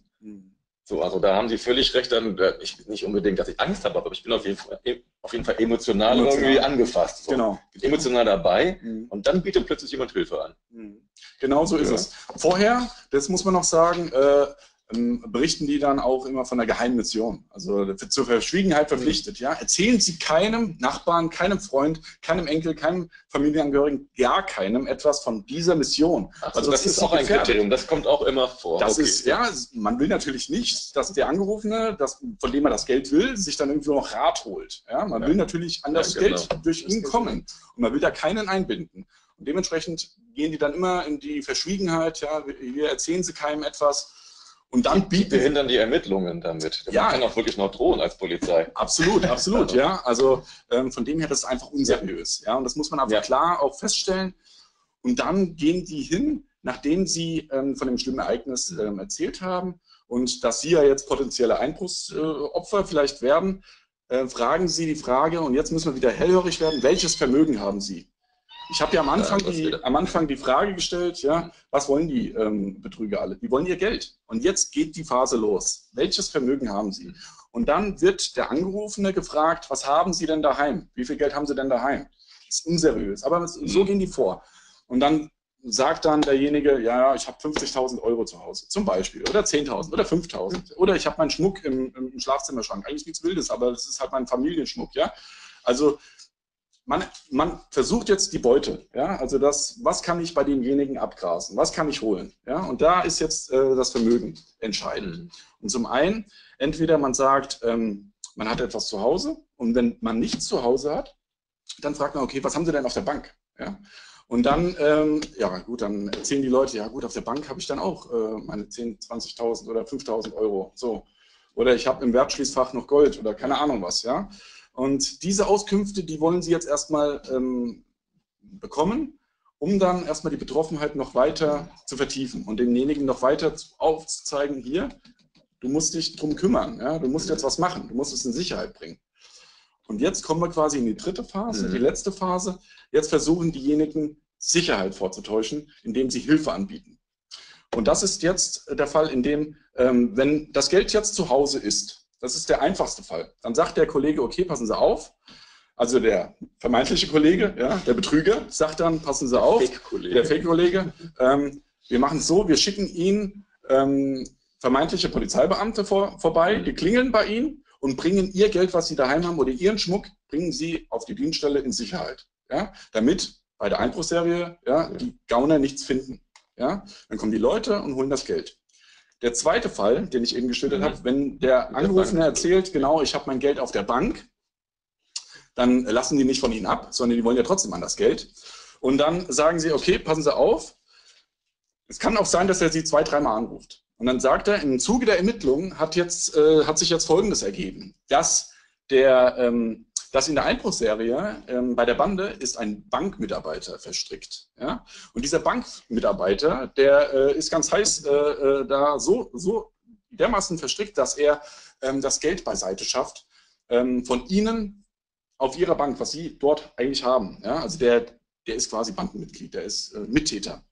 So, also da haben Sie völlig recht. Dann, ich nicht unbedingt, dass ich Angst habe, aber ich bin auf jeden Fall, auf jeden Fall emotional, emotional. irgendwie angefasst. So. Genau. Emotional dabei mhm. und dann bietet plötzlich jemand Hilfe an. Genau so ist ja. es. Vorher, das muss man noch sagen, äh, ähm, berichten die dann auch immer von der Geheimmission, also zur Verschwiegenheit verpflichtet. Ja? Erzählen Sie keinem Nachbarn, keinem Freund, keinem Enkel, keinem Familienangehörigen, gar keinem etwas von dieser Mission. Ach, also das ist auch ein Kriterium, das kommt auch immer vor. Das okay. ist, ja, man will natürlich nicht, dass der Angerufene, das, von dem er das Geld will, sich dann irgendwie noch Rat holt. Ja? Man ja. will natürlich an das ja, genau. Geld durch ihn kommen und man will da keinen einbinden. Und dementsprechend gehen die dann immer in die Verschwiegenheit, ja, wir erzählen sie keinem etwas. Und dann bieten wir hindern die Ermittlungen damit. Man ja, kann auch wirklich noch drohen als Polizei. Absolut, absolut, ja. Also ähm, von dem her, das ist einfach unseriös. Ja, und das muss man einfach ja. klar auch feststellen. Und dann gehen die hin, nachdem sie ähm, von dem schlimmen Ereignis ähm, erzählt haben und dass sie ja jetzt potenzielle Einbruchsopfer äh, vielleicht werden, äh, fragen sie die Frage, und jetzt müssen wir wieder hellhörig werden, welches Vermögen haben sie? Ich habe ja am Anfang, ja, die, am Anfang die Frage gestellt, ja, was wollen die ähm, Betrüger alle? Die wollen ihr Geld. Und jetzt geht die Phase los. Welches Vermögen haben sie? Und dann wird der Angerufene gefragt, was haben sie denn daheim? Wie viel Geld haben sie denn daheim? Das ist unseriös, aber so gehen die vor. Und dann sagt dann derjenige, ja, ich habe fünfzigtausend Euro zu Hause, zum Beispiel, oder zehntausend oder fünftausend. Oder ich habe meinen Schmuck im, im Schlafzimmerschrank. Eigentlich nichts Wildes, aber das ist halt mein Familienschmuck. Ja? Also Man, man versucht jetzt die Beute, ja, also das, was kann ich bei demjenigen abgrasen, was kann ich holen, ja, und da ist jetzt äh, das Vermögen entscheidend. Mhm. Und zum einen, entweder man sagt, ähm, man hat etwas zu Hause, und wenn man nichts zu Hause hat, dann fragt man, okay, was haben Sie denn auf der Bank, ja, und dann, ähm, ja gut, dann erzählen die Leute, ja gut, auf der Bank habe ich dann auch äh, meine zehntausend, zwanzigtausend oder fünftausend Euro, so, oder ich habe im Wertschließfach noch Gold oder keine Ahnung was, ja. Und diese Auskünfte, die wollen Sie jetzt erstmal ähm, bekommen, um dann erstmal die Betroffenheit noch weiter zu vertiefen und demjenigen noch weiter aufzuzeigen, hier, du musst dich drum kümmern, ja? Du musst jetzt was machen, du musst es in Sicherheit bringen. Und jetzt kommen wir quasi in die dritte Phase, mhm. die letzte Phase. Jetzt versuchen diejenigen, Sicherheit vorzutäuschen, indem sie Hilfe anbieten. Und das ist jetzt der Fall, in dem, ähm, wenn das Geld jetzt zu Hause ist, das ist der einfachste Fall. Dann sagt der Kollege, okay, passen Sie auf. Also der vermeintliche Kollege, ja, der Betrüger, sagt dann, passen Sie auf, Fake-Kollege. Der Fake-Kollege. Ähm, wir machen es so, wir schicken Ihnen ähm, vermeintliche Polizeibeamte vor, vorbei, die klingeln bei Ihnen und bringen Ihr Geld, was Sie daheim haben, oder Ihren Schmuck, bringen Sie auf die Dienststelle in Sicherheit. Ja, damit bei der Einbruchsserie ja, die Gauner nichts finden. Ja, dann kommen die Leute und holen das Geld. Der zweite Fall, den ich eben geschildert mhm. habe, wenn der Angerufene erzählt, genau, ich habe mein Geld auf der Bank, dann lassen die nicht von Ihnen ab, sondern die wollen ja trotzdem an das Geld. Und dann sagen sie, okay, passen Sie auf, es kann auch sein, dass er Sie zwei, dreimal anruft. Und dann sagt er, im Zuge der Ermittlungen hat, jetzt, äh, hat sich jetzt Folgendes ergeben, dass, der, ähm, dass in der Einbruchsserie ähm, bei der Bande ist ein Bankmitarbeiter verstrickt. Ja? Und dieser Bankmitarbeiter, der äh, ist ganz heiß äh, äh, da so, so dermaßen verstrickt, dass er ähm, das Geld beiseite schafft ähm, von Ihnen auf Ihrer Bank, was Sie dort eigentlich haben. Ja? Also der, der ist quasi Bandenmitglied, der ist äh, Mittäter.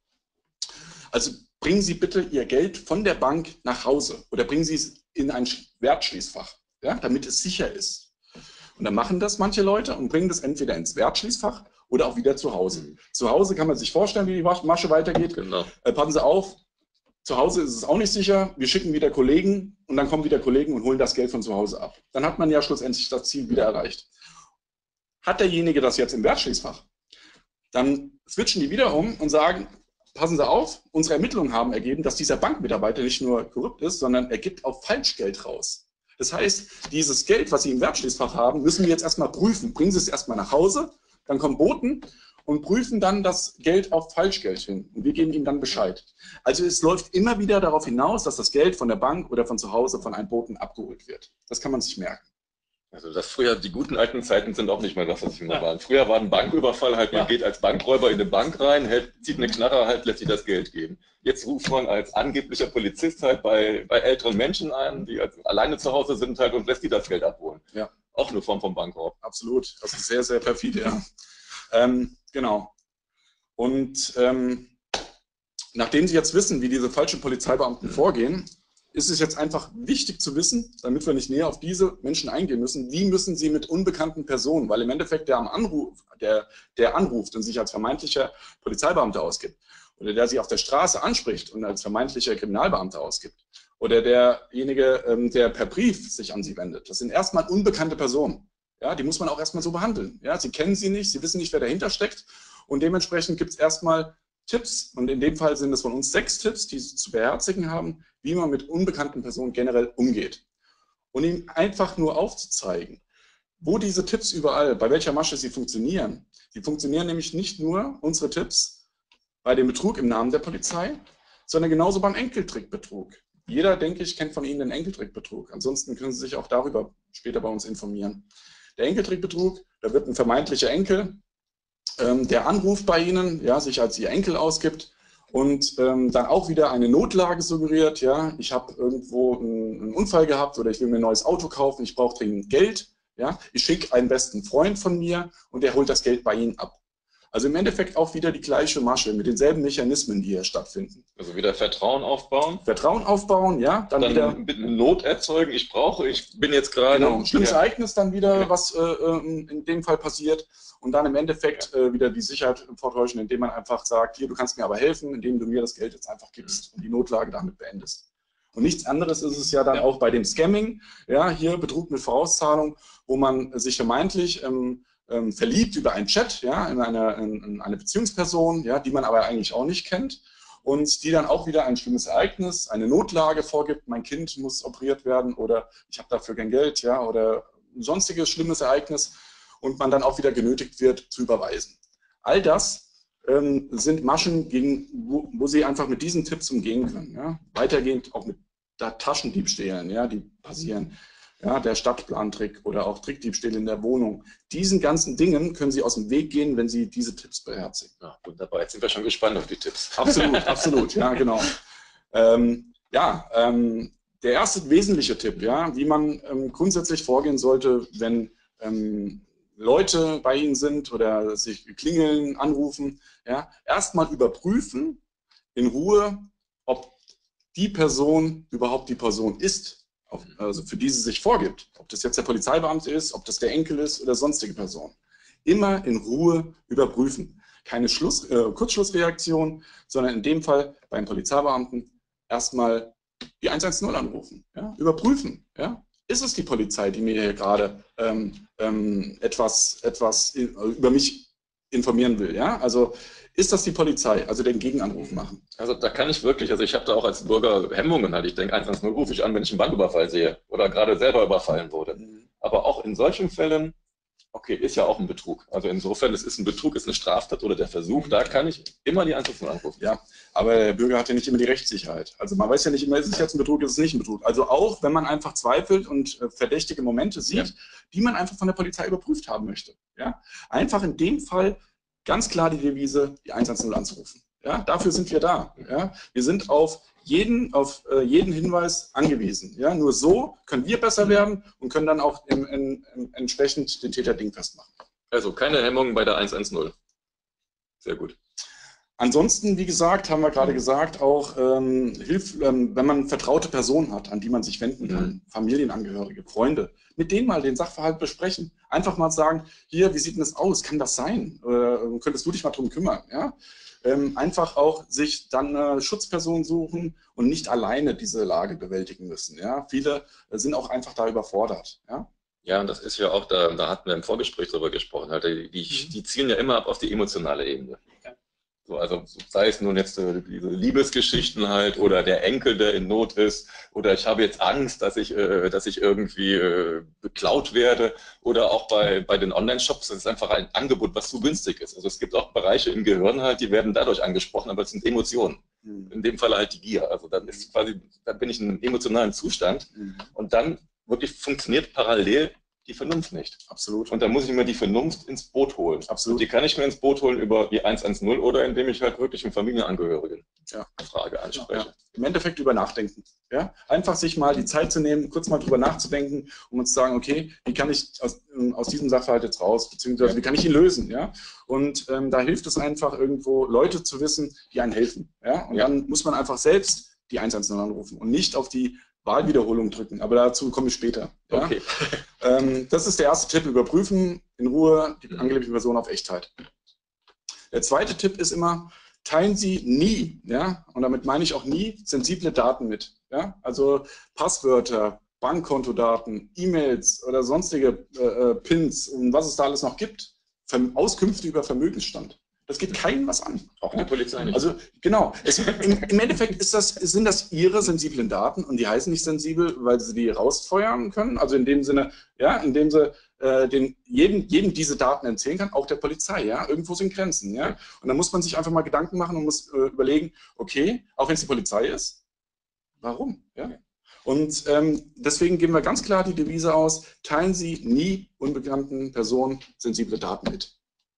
Also bringen Sie bitte Ihr Geld von der Bank nach Hause oder bringen Sie es in ein Wertschließfach, ja? Damit es sicher ist. Und dann machen das manche Leute und bringen das entweder ins Wertschließfach oder auch wieder zu Hause. Mhm. Zu Hause kann man sich vorstellen, wie die Masche weitergeht. Genau. Äh, passen Sie auf, zu Hause ist es auch nicht sicher. Wir schicken wieder Kollegen und dann kommen wieder Kollegen und holen das Geld von zu Hause ab. Dann hat man ja schlussendlich das Ziel wieder erreicht. Hat derjenige das jetzt im Wertschließfach, Dann switchen die wieder um und sagen, passen Sie auf, unsere Ermittlungen haben ergeben, dass dieser Bankmitarbeiter nicht nur korrupt ist, sondern er gibt auch Falschgeld raus. Das heißt, dieses Geld, was Sie im Wertschließfach haben, müssen wir jetzt erstmal prüfen. Bringen Sie es erstmal nach Hause, dann kommen Boten und prüfen dann das Geld auf Falschgeld hin. Und wir geben Ihnen dann Bescheid. Also es läuft immer wieder darauf hinaus, dass das Geld von der Bank oder von zu Hause von einem Boten abgeholt wird. Das kann man sich merken. Also das früher, die guten alten Zeiten sind auch nicht mehr das, was sie mal waren. Früher war ein Banküberfall halt, man ja. geht als Bankräuber in eine Bank rein, hält, zieht eine Knarre, halt lässt sich das Geld geben. Jetzt ruft man als angeblicher Polizist halt bei, bei älteren Menschen an, die als, alleine zu Hause sind halt und lässt die das Geld abholen. Ja. Auch eine Form von Bankraub. Absolut. Das ist sehr, sehr perfide, ja. ähm, genau. Und ähm, nachdem Sie jetzt wissen, wie diese falschen Polizeibeamten mhm. vorgehen, ist es jetzt einfach wichtig zu wissen, damit wir nicht näher auf diese Menschen eingehen müssen, wie müssen sie mit unbekannten Personen, weil im Endeffekt der, am Anruf, der, der anruft und sich als vermeintlicher Polizeibeamter ausgibt oder der sie auf der Straße anspricht und als vermeintlicher Kriminalbeamter ausgibt oder derjenige, ähm, der per Brief sich an sie wendet. Das sind erstmal unbekannte Personen. Ja, die muss man auch erstmal so behandeln. Ja, sie kennen sie nicht, sie wissen nicht, wer dahinter steckt und dementsprechend gibt es erstmal Tipps, und in dem Fall sind es von uns sechs Tipps, die Sie zu beherzigen haben, wie man mit unbekannten Personen generell umgeht. Und Ihnen einfach nur aufzuzeigen, wo diese Tipps überall, bei welcher Masche sie funktionieren. Sie funktionieren nämlich nicht nur, unsere Tipps, bei dem Betrug im Namen der Polizei, sondern genauso beim Enkeltrickbetrug. Jeder, denke ich, kennt von Ihnen den Enkeltrickbetrug. Ansonsten können Sie sich auch darüber später bei uns informieren. Der Enkeltrickbetrug, da wird ein vermeintlicher Enkel, der anruft bei Ihnen, ja, sich als Ihr Enkel ausgibt und ähm, dann auch wieder eine Notlage suggeriert, ja, ich habe irgendwo einen, einen Unfall gehabt oder ich will mir ein neues Auto kaufen, ich brauche dringend Geld, ja, ich schicke einen besten Freund von mir und der holt das Geld bei Ihnen ab. Also im Endeffekt auch wieder die gleiche Masche mit denselben Mechanismen, die hier stattfinden. Also wieder Vertrauen aufbauen. Vertrauen aufbauen, ja. Dann, dann wieder eine Not erzeugen, ich brauche, ich bin jetzt gerade... Genau, ein schlimmes ja. Ereignis dann wieder, okay. was äh, in dem Fall passiert. Und dann im Endeffekt äh, wieder die Sicherheit vortäuschen, indem man einfach sagt, hier, du kannst mir aber helfen, indem du mir das Geld jetzt einfach gibst und die Notlage damit beendest. Und nichts anderes ist es ja dann ja. auch bei dem Scamming, ja, hier Betrug mit Vorauszahlung, wo man sich vermeintlich ähm, ähm, verliebt über einen Chat, ja, in eine, in, in eine Beziehungsperson, ja, die man aber eigentlich auch nicht kennt und die dann auch wieder ein schlimmes Ereignis, eine Notlage vorgibt, mein Kind muss operiert werden oder ich habe dafür kein Geld, ja, oder ein sonstiges schlimmes Ereignis und man dann auch wieder genötigt wird zu überweisen. All das ähm, sind Maschen, gegen, wo, wo Sie einfach mit diesen Tipps umgehen können. Ja. Weitergehend auch mit Taschendiebstählen, ja, die passieren. Ja, der Stadtplantrick oder auch Trickdiebstähle in der Wohnung. Diesen ganzen Dingen können Sie aus dem Weg gehen, wenn Sie diese Tipps beherzigen. Ja, wunderbar, jetzt sind wir schon gespannt auf die Tipps. Absolut, absolut, ja, genau. Ähm, ja, ähm, der erste wesentliche Tipp, ja, wie man ähm, grundsätzlich vorgehen sollte, wenn ähm, Leute bei Ihnen sind oder sich klingeln, anrufen, ja, erstmal überprüfen in Ruhe, ob die Person überhaupt die Person ist, also für die sie sich vorgibt, ob das jetzt der Polizeibeamte ist, ob das der Enkel ist oder sonstige Person. Immer in Ruhe überprüfen. Keine Schluss, äh, Kurzschlussreaktion, sondern in dem Fall beim Polizeibeamten erstmal die eins eins null anrufen, ja? Überprüfen. Ja? Ist es die Polizei, die mir hier gerade ähm, ähm, etwas, etwas in, über mich informieren will? Ja? Also ist das die Polizei, also den Gegenanruf machen? Also da kann ich wirklich, also ich habe da auch als Bürger Hemmungen halt. Ich denke, eins eins null rufe ich an, wenn ich einen Banküberfall sehe oder gerade selber überfallen wurde. Mhm. Aber auch in solchen Fällen, okay, ist ja auch ein Betrug. Also insofern, es ist ein Betrug, ist eine Straftat oder der Versuch, da kann ich immer die eins eins null anrufen. Ja, aber der Bürger hat ja nicht immer die Rechtssicherheit. Also man weiß ja nicht immer, ist es jetzt ein Betrug, ist es nicht ein Betrug. Also auch, wenn man einfach zweifelt und äh, verdächtige Momente sieht, ja, die man einfach von der Polizei überprüft haben möchte. Ja? Einfach in dem Fall ganz klar die Devise, die eins eins null anzurufen. Ja, dafür sind wir da. Ja. Wir sind auf jeden, auf äh, jeden Hinweis angewiesen. Ja. Nur so können wir besser werden und können dann auch im, im, im entsprechend den Täter dingfest machen. Also keine Hemmungen bei der eins eins null. Sehr gut. Ansonsten, wie gesagt, haben wir gerade gesagt, auch ähm, hilft, ähm, wenn man vertraute Personen hat, an die man sich wenden kann, mhm. Familienangehörige, Freunde, mit denen mal den Sachverhalt besprechen. Einfach mal sagen, hier, wie sieht denn das aus? Kann das sein? Äh, könntest du dich mal drum kümmern? Ja? Ähm, einfach auch sich dann eine Schutzperson suchen und nicht alleine diese Lage bewältigen müssen. Ja? Viele äh, sind auch einfach da überfordert. Ja? Ja, und das ist ja auch, da, da hatten wir im Vorgespräch drüber gesprochen, halt, die, die, die zielen ja immer ab auf die emotionale Ebene. Ja. So, also sei es nun jetzt äh, diese Liebesgeschichten halt oder der Enkel, der in Not ist, oder ich habe jetzt Angst, dass ich, äh, dass ich irgendwie äh, beklaut werde, oder auch bei, bei den Online-Shops, das ist einfach ein Angebot, was zu günstig ist. Also es gibt auch Bereiche im Gehirn halt, die werden dadurch angesprochen, aber es sind Emotionen. Mhm. In dem Fall halt die Gier. Also dann ist quasi, dann bin ich in einem emotionalen Zustand Mhm. und dann wirklich funktioniert parallel die Vernunft nicht. Absolut. Und da muss ich mir die Vernunft ins Boot holen. Absolut. Und die kann ich mir ins Boot holen über die eins-eins-null oder indem ich halt wirklich einen Familienangehörigen Ja. Frage anspreche. Ja. Im Endeffekt über Nachdenken. Ja? Einfach sich mal die Zeit zu nehmen, kurz mal drüber nachzudenken, um uns zu sagen, okay, wie kann ich aus, aus diesem Sachverhalt jetzt raus, beziehungsweise wie kann ich ihn lösen? Ja? Und ähm, da hilft es einfach irgendwo, Leute zu wissen, die einen helfen. Ja? Und Ja. dann muss man einfach selbst die eins-eins-null anrufen und nicht auf die Wahlwiederholung drücken. Aber dazu komme ich später. Ja? Okay. Ähm, das ist der erste Tipp, überprüfen in Ruhe die angebliche Person auf Echtheit. Der zweite Tipp ist immer, teilen Sie nie, ja, und damit meine ich auch nie, sensible Daten mit. Ja? Also Passwörter, Bankkontodaten, E-Mails oder sonstige äh, Pins und was es da alles noch gibt, Auskünfte über Vermögensstand. Das geht keinem was an. Auch die Polizei nicht. Also genau, es, im, im Endeffekt ist das, sind das ihre sensiblen Daten und die heißen nicht sensibel, weil sie die rausfeuern können. Also in dem Sinne, ja, indem sie äh, den, jedem, jedem diese Daten erzählen kann, auch der Polizei. Ja, irgendwo sind Grenzen. Ja, und dann muss man sich einfach mal Gedanken machen und muss äh, überlegen, okay, auch wenn es die Polizei ist, warum? Ja. Und ähm, deswegen geben wir ganz klar die Devise aus: Teilen Sie nie unbekannten Personen sensible Daten mit.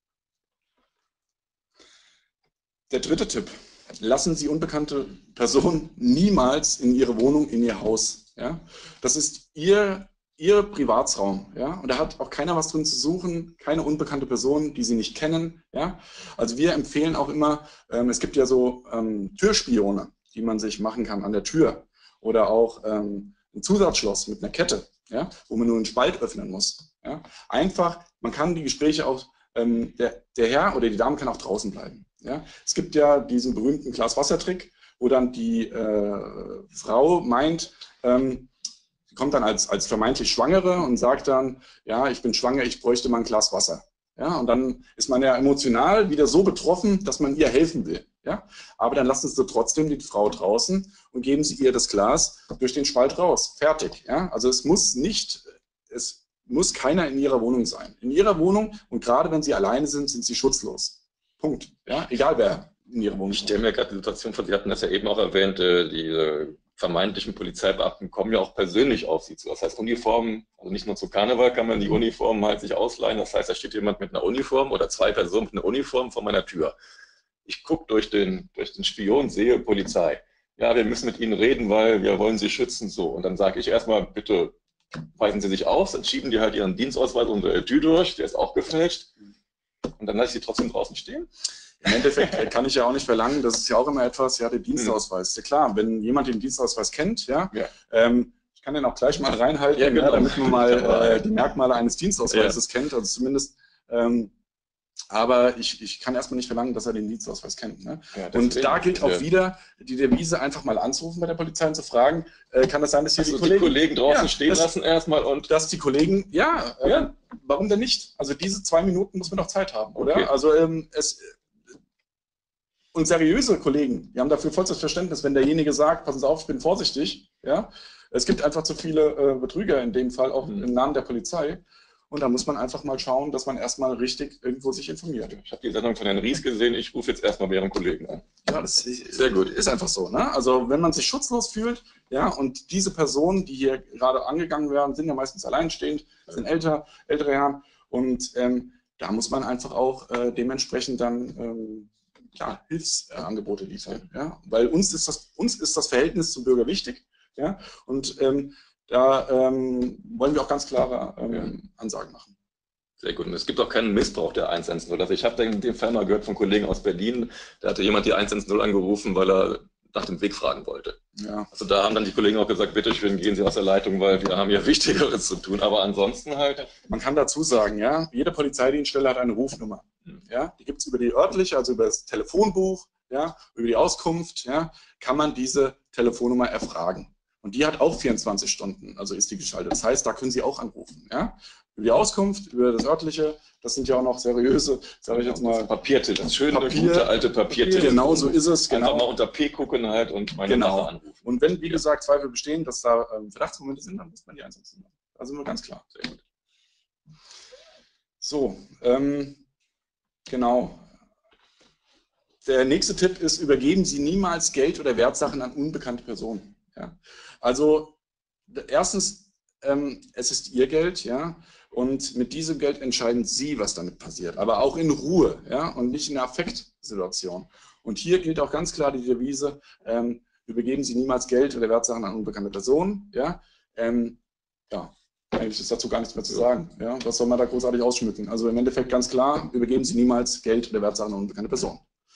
Der dritte Tipp: Lassen Sie unbekannte Personen niemals in Ihre Wohnung, in Ihr Haus. Ja? Das ist Ihr, Ihr Privatsraum. Ja? Und da hat auch keiner was drin zu suchen, keine unbekannte Person, die Sie nicht kennen. Ja? Also wir empfehlen auch immer, ähm, es gibt ja so ähm, Türspione, die man sich machen kann an der Tür. Oder auch ähm, ein Zusatzschloss mit einer Kette, ja? Wo man nur einen Spalt öffnen muss. Ja? Einfach, man kann die Gespräche auch, ähm, der, der Herr oder die Dame kann auch draußen bleiben. Ja, es gibt ja diesen berühmten Glas-Wasser-Trick, wo dann die äh, Frau meint, ähm, sie kommt dann als, als vermeintlich Schwangere und sagt dann, ja, ich bin schwanger, ich bräuchte mal ein Glas Wasser. Ja, und dann ist man ja emotional wieder so betroffen, dass man ihr helfen will. Ja, aber dann lassen Sie trotzdem die Frau draußen und geben Sie ihr das Glas durch den Spalt raus. Fertig. Ja, also es muss nicht, es muss keiner in Ihrer Wohnung sein. In Ihrer Wohnung, und gerade wenn Sie alleine sind, sind Sie schutzlos. Punkt. Ja, egal wer in Ihrer Wohnung. Ich stelle mir gerade die Situation vor, Sie hatten das ja eben auch erwähnt, die vermeintlichen Polizeibeamten kommen ja auch persönlich auf Sie zu. Das heißt, Uniformen, also nicht nur zu Karneval kann man die Uniformen halt sich ausleihen. Das heißt, da steht jemand mit einer Uniform oder zwei Personen mit einer Uniform vor meiner Tür. Ich gucke durch den, durch den Spion, sehe Polizei. Ja, wir müssen mit Ihnen reden, weil wir wollen Sie schützen. So. Und dann sage ich erstmal, bitte weisen Sie sich aus. Dann schieben die halt Ihren Dienstausweis unter der Tür durch. Der ist auch gefälscht. Und dann lasse ich sie trotzdem draußen stehen? Im Endeffekt kann ich ja auch nicht verlangen, das ist ja auch immer etwas, ja, der Dienstausweis. Ja klar, wenn jemand den Dienstausweis kennt, ja, ja. Ähm, ich kann den auch gleich mal reinhalten, ja, genau. ja, damit man mal äh, die Merkmale eines Dienstausweises ja. kennt, also zumindest, ähm, aber ich, ich kann erstmal nicht verlangen, dass er den Dienstausweis kennt. Ne? Ja, und da gilt auch ja. wieder die Devise, einfach mal anzurufen bei der Polizei und zu fragen, äh, kann das sein, dass hier also die, Kollegen, die Kollegen draußen ja, stehen das, lassen erstmal und... Dass die Kollegen, ja, äh, ja, warum denn nicht? Also diese zwei Minuten muss man doch Zeit haben, oder? Okay. Also ähm, es... Und seriöse Kollegen, die haben dafür vollstes Verständnis, wenn derjenige sagt, passen Sie auf, ich bin vorsichtig. Ja? Es gibt einfach zu viele äh, Betrüger in dem Fall, auch mhm. im Namen der Polizei. Und da muss man einfach mal schauen, dass man erstmal richtig irgendwo sich informiert. Ich habe die Sendung von Herrn Ries gesehen, ich rufe jetzt erstmal mehreren Kollegen an. Ja, das ist, sehr gut. Ist einfach so. Ne? Also wenn man sich schutzlos fühlt, ja, und diese Personen, die hier gerade angegangen werden, sind ja meistens alleinstehend, sind älter, ältere Herren. Und ähm, da muss man einfach auch äh, dementsprechend dann ähm, ja, Hilfsangebote liefern. Ja? Weil uns ist, das, uns ist das Verhältnis zum Bürger wichtig. Ja? Und ähm, da ähm, wollen wir auch ganz klare ähm, ja. Ansagen machen. Sehr gut. Und es gibt auch keinen Missbrauch der eins eins null. Also ich habe in dem Fall mal gehört von Kollegen aus Berlin, da hatte jemand die eins eins null angerufen, weil er nach dem Weg fragen wollte. Ja. Also da haben dann die Kollegen auch gesagt, bitte schön, gehen Sie aus der Leitung, weil wir haben ja Wichtigeres zu tun. Aber ansonsten halt... Man kann dazu sagen, ja, jede Polizeidienststelle hat eine Rufnummer. Ja, die gibt es über die örtliche, also über das Telefonbuch, ja, über die Auskunft, ja, kann man diese Telefonnummer erfragen. Und die hat auch vierundzwanzig Stunden, also ist die geschaltet. Das heißt, da können Sie auch anrufen. Ja? Über die Auskunft, über das örtliche, das sind ja auch noch seriöse, sage ich jetzt mal. Das Papiertitel, das schöne, Papier, gute alte Papiertitel. Genau so ist es. Einfach Genau. mal unter P gucken halt und meine Genau. Sache anrufen. Und wenn, wie gesagt, Zweifel bestehen, dass da ähm, Verdachtsmomente sind, dann muss man die einsetzen. Also nur ganz klar. Sehr gut. So, ähm, genau. Der nächste Tipp ist, übergeben Sie niemals Geld oder Wertsachen an unbekannte Personen. Ja? Also erstens, ähm, es ist Ihr Geld, ja, und mit diesem Geld entscheiden Sie, was damit passiert, aber auch in Ruhe, ja, und nicht in einer Affektsituation. Und hier gilt auch ganz klar die Devise, ähm, übergeben Sie niemals Geld oder Wertsachen an unbekannte Personen, ja. Ähm, ja, eigentlich ist dazu gar nichts mehr zu sagen, ja. Was soll man da großartig ausschmücken? Also im Endeffekt ganz klar, übergeben Sie niemals Geld oder Wertsachen an unbekannte Personen.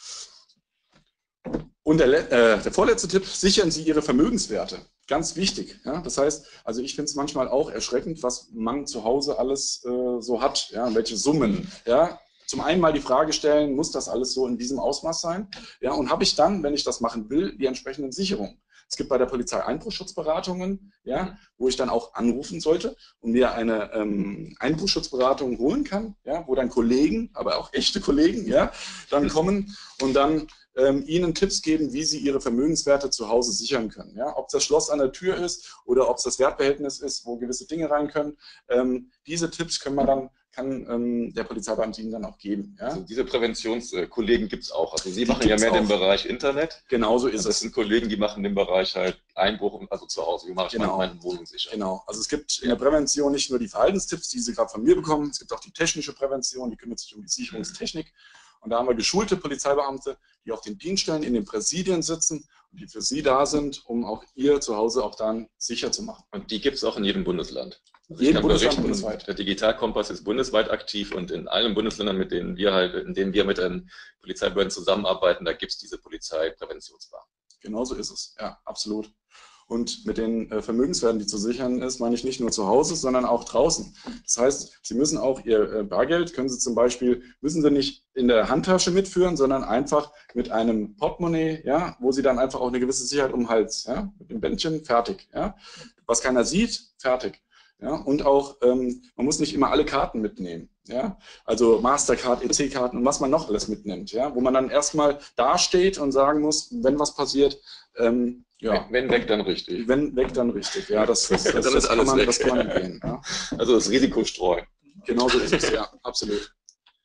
Und der, äh, der vorletzte Tipp, sichern Sie Ihre Vermögenswerte. Ganz wichtig. Ja? Das heißt, also ich finde es manchmal auch erschreckend, was man zu Hause alles äh, so hat, ja? Welche Summen. Ja? Zum einen mal die Frage stellen, muss das alles so in diesem Ausmaß sein? Ja? Und habe ich dann, wenn ich das machen will, die entsprechenden Sicherungen? Es gibt bei der Polizei Einbruchschutzberatungen, ja, wo ich dann auch anrufen sollte und mir eine ähm, Einbruchschutzberatung holen kann, ja, wo dann Kollegen, aber auch echte Kollegen, ja, dann kommen und dann ähm, Ihnen Tipps geben, wie Sie Ihre Vermögenswerte zu Hause sichern können. Ja? Ob das Schloss an der Tür ist oder ob es das Wertbehältnis ist, wo gewisse Dinge rein können. Ähm, diese Tipps können wir dann, kann ähm, der Polizeibeamte Ihnen dann auch geben. Ja? Also diese Präventionskollegen gibt es auch. Also Sie Die machen ja mehr auch. den Bereich Internet. Genauso ist also das es. sind Kollegen, die machen den Bereich halt Einbruch, also zu Hause. Wie mache ich Genau. meine Wohnung sicher? Genau. Also es gibt in der Prävention nicht nur die Verhaltenstipps, die Sie gerade von mir bekommen, es gibt auch die technische Prävention, die kümmert sich um die Sicherungstechnik. Und da haben wir geschulte Polizeibeamte, die auf den Dienststellen in den Präsidien sitzen und die für Sie da sind, um auch Ihr Zuhause auch dann sicher zu machen. Und die gibt es auch in jedem Bundesland. Also Jedem ich kann Bundesland berichten, bundesweit. Der Digitalkompass ist bundesweit aktiv und in allen Bundesländern, mit denen wir halt, in denen wir mit den Polizeibehörden zusammenarbeiten, da gibt es diese Polizeipräventionswachen. Genauso ist es, ja, absolut. Und mit den äh, Vermögenswerten, die zu sichern ist, meine ich nicht nur zu Hause, sondern auch draußen. Das heißt, Sie müssen auch Ihr äh, Bargeld, können Sie zum Beispiel, müssen Sie nicht in der Handtasche mitführen, sondern einfach mit einem Portemonnaie, ja, wo Sie dann einfach auch eine gewisse Sicherheit um den Hals, ja, mit dem Bändchen, fertig. Ja. Was keiner sieht, fertig. Ja. Und auch, ähm, man muss nicht immer alle Karten mitnehmen. Ja. Also Mastercard, E C-Karten und was man noch alles mitnimmt, ja, wo man dann erstmal dasteht und sagen muss, wenn was passiert, ähm, ja. Wenn weg, dann richtig. Wenn weg, dann richtig. Ja, das, das, das, Dann ist das, kann, alles man, weg. das kann man gehen. Ja. Also das Risiko streuen. Genauso ist es, ja, absolut.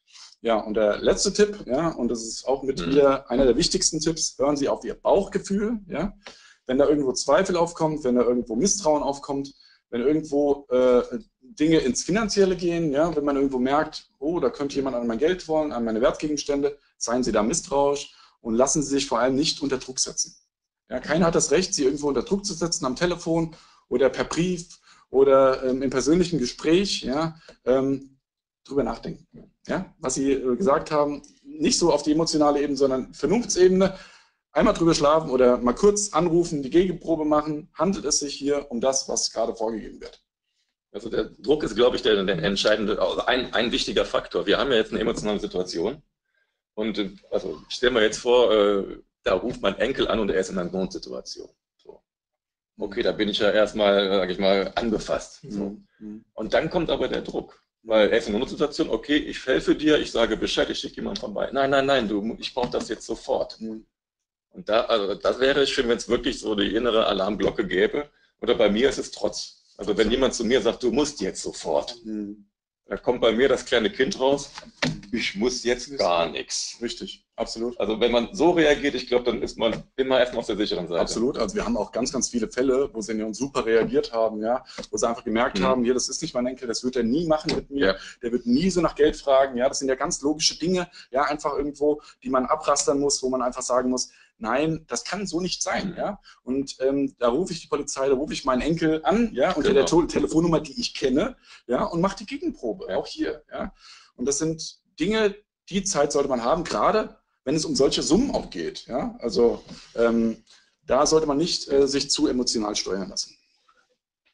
Ja, und der letzte Tipp, ja, und das ist auch mit Mhm. wieder einer der wichtigsten Tipps, hören Sie auf Ihr Bauchgefühl, ja. Wenn da irgendwo Zweifel aufkommt, wenn da irgendwo Misstrauen aufkommt, wenn irgendwo äh, Dinge ins Finanzielle gehen, ja, wenn man irgendwo merkt, oh, da könnte jemand an mein Geld wollen, an meine Wertgegenstände, seien Sie da misstrauisch und lassen Sie sich vor allem nicht unter Druck setzen. Ja, keiner hat das Recht, Sie irgendwo unter Druck zu setzen am Telefon oder per Brief oder ähm, im persönlichen Gespräch, ja, ähm, drüber nachdenken. Ja, was Sie äh, gesagt haben, nicht so auf die emotionale Ebene, sondern Vernunftsebene, einmal drüber schlafen oder mal kurz anrufen, die Gegenprobe machen, handelt es sich hier um das, was gerade vorgegeben wird. Also der Druck ist, glaube ich, der, der entscheidende, also ein, ein wichtiger Faktor. Wir haben ja jetzt eine emotionale Situation und äh, also ich stelle mir jetzt vor, äh, da ruft mein Enkel an und er ist in einer Notsituation. So. Okay, da bin ich ja erstmal, sage ich mal, angefasst. So. Mhm. Und dann kommt aber der Druck. Weil er ist in einer Notsituation, okay, ich helfe dir, ich sage Bescheid, ich schicke jemanden vorbei. Nein, nein, nein, du, ich brauche das jetzt sofort. Mhm. Und da, also das wäre schön, wenn es wirklich so die innere Alarmglocke gäbe. Oder bei mir ist es Trotz. Also wenn jemand zu mir sagt, du musst jetzt sofort, Mhm. da kommt bei mir das kleine Kind raus, ich muss jetzt gar nichts. Richtig, absolut. Also wenn man so reagiert, ich glaube, dann ist man immer erstmal auf der sicheren Seite. Absolut. Also wir haben auch ganz, ganz viele Fälle, wo Senioren super reagiert haben, ja, wo sie einfach gemerkt Mhm. haben, hier, das ist nicht mein Enkel, das wird er nie machen mit mir, Ja. der wird nie so nach Geld fragen, ja, das sind ja ganz logische Dinge, ja, einfach irgendwo, die man abrastern muss, wo man einfach sagen muss, nein, das kann so nicht sein, Mhm. ja. Und ähm, da rufe ich die Polizei, da rufe ich meinen Enkel an, ja, unter Genau. der to Telefonnummer, die ich kenne, ja, und mache die Gegenprobe, Ja. auch hier, ja. Und das sind Dinge, die Zeit sollte man haben, gerade wenn es um solche Summen auch geht, ja. Also ähm, da sollte man nicht äh, sich zu emotional steuern lassen.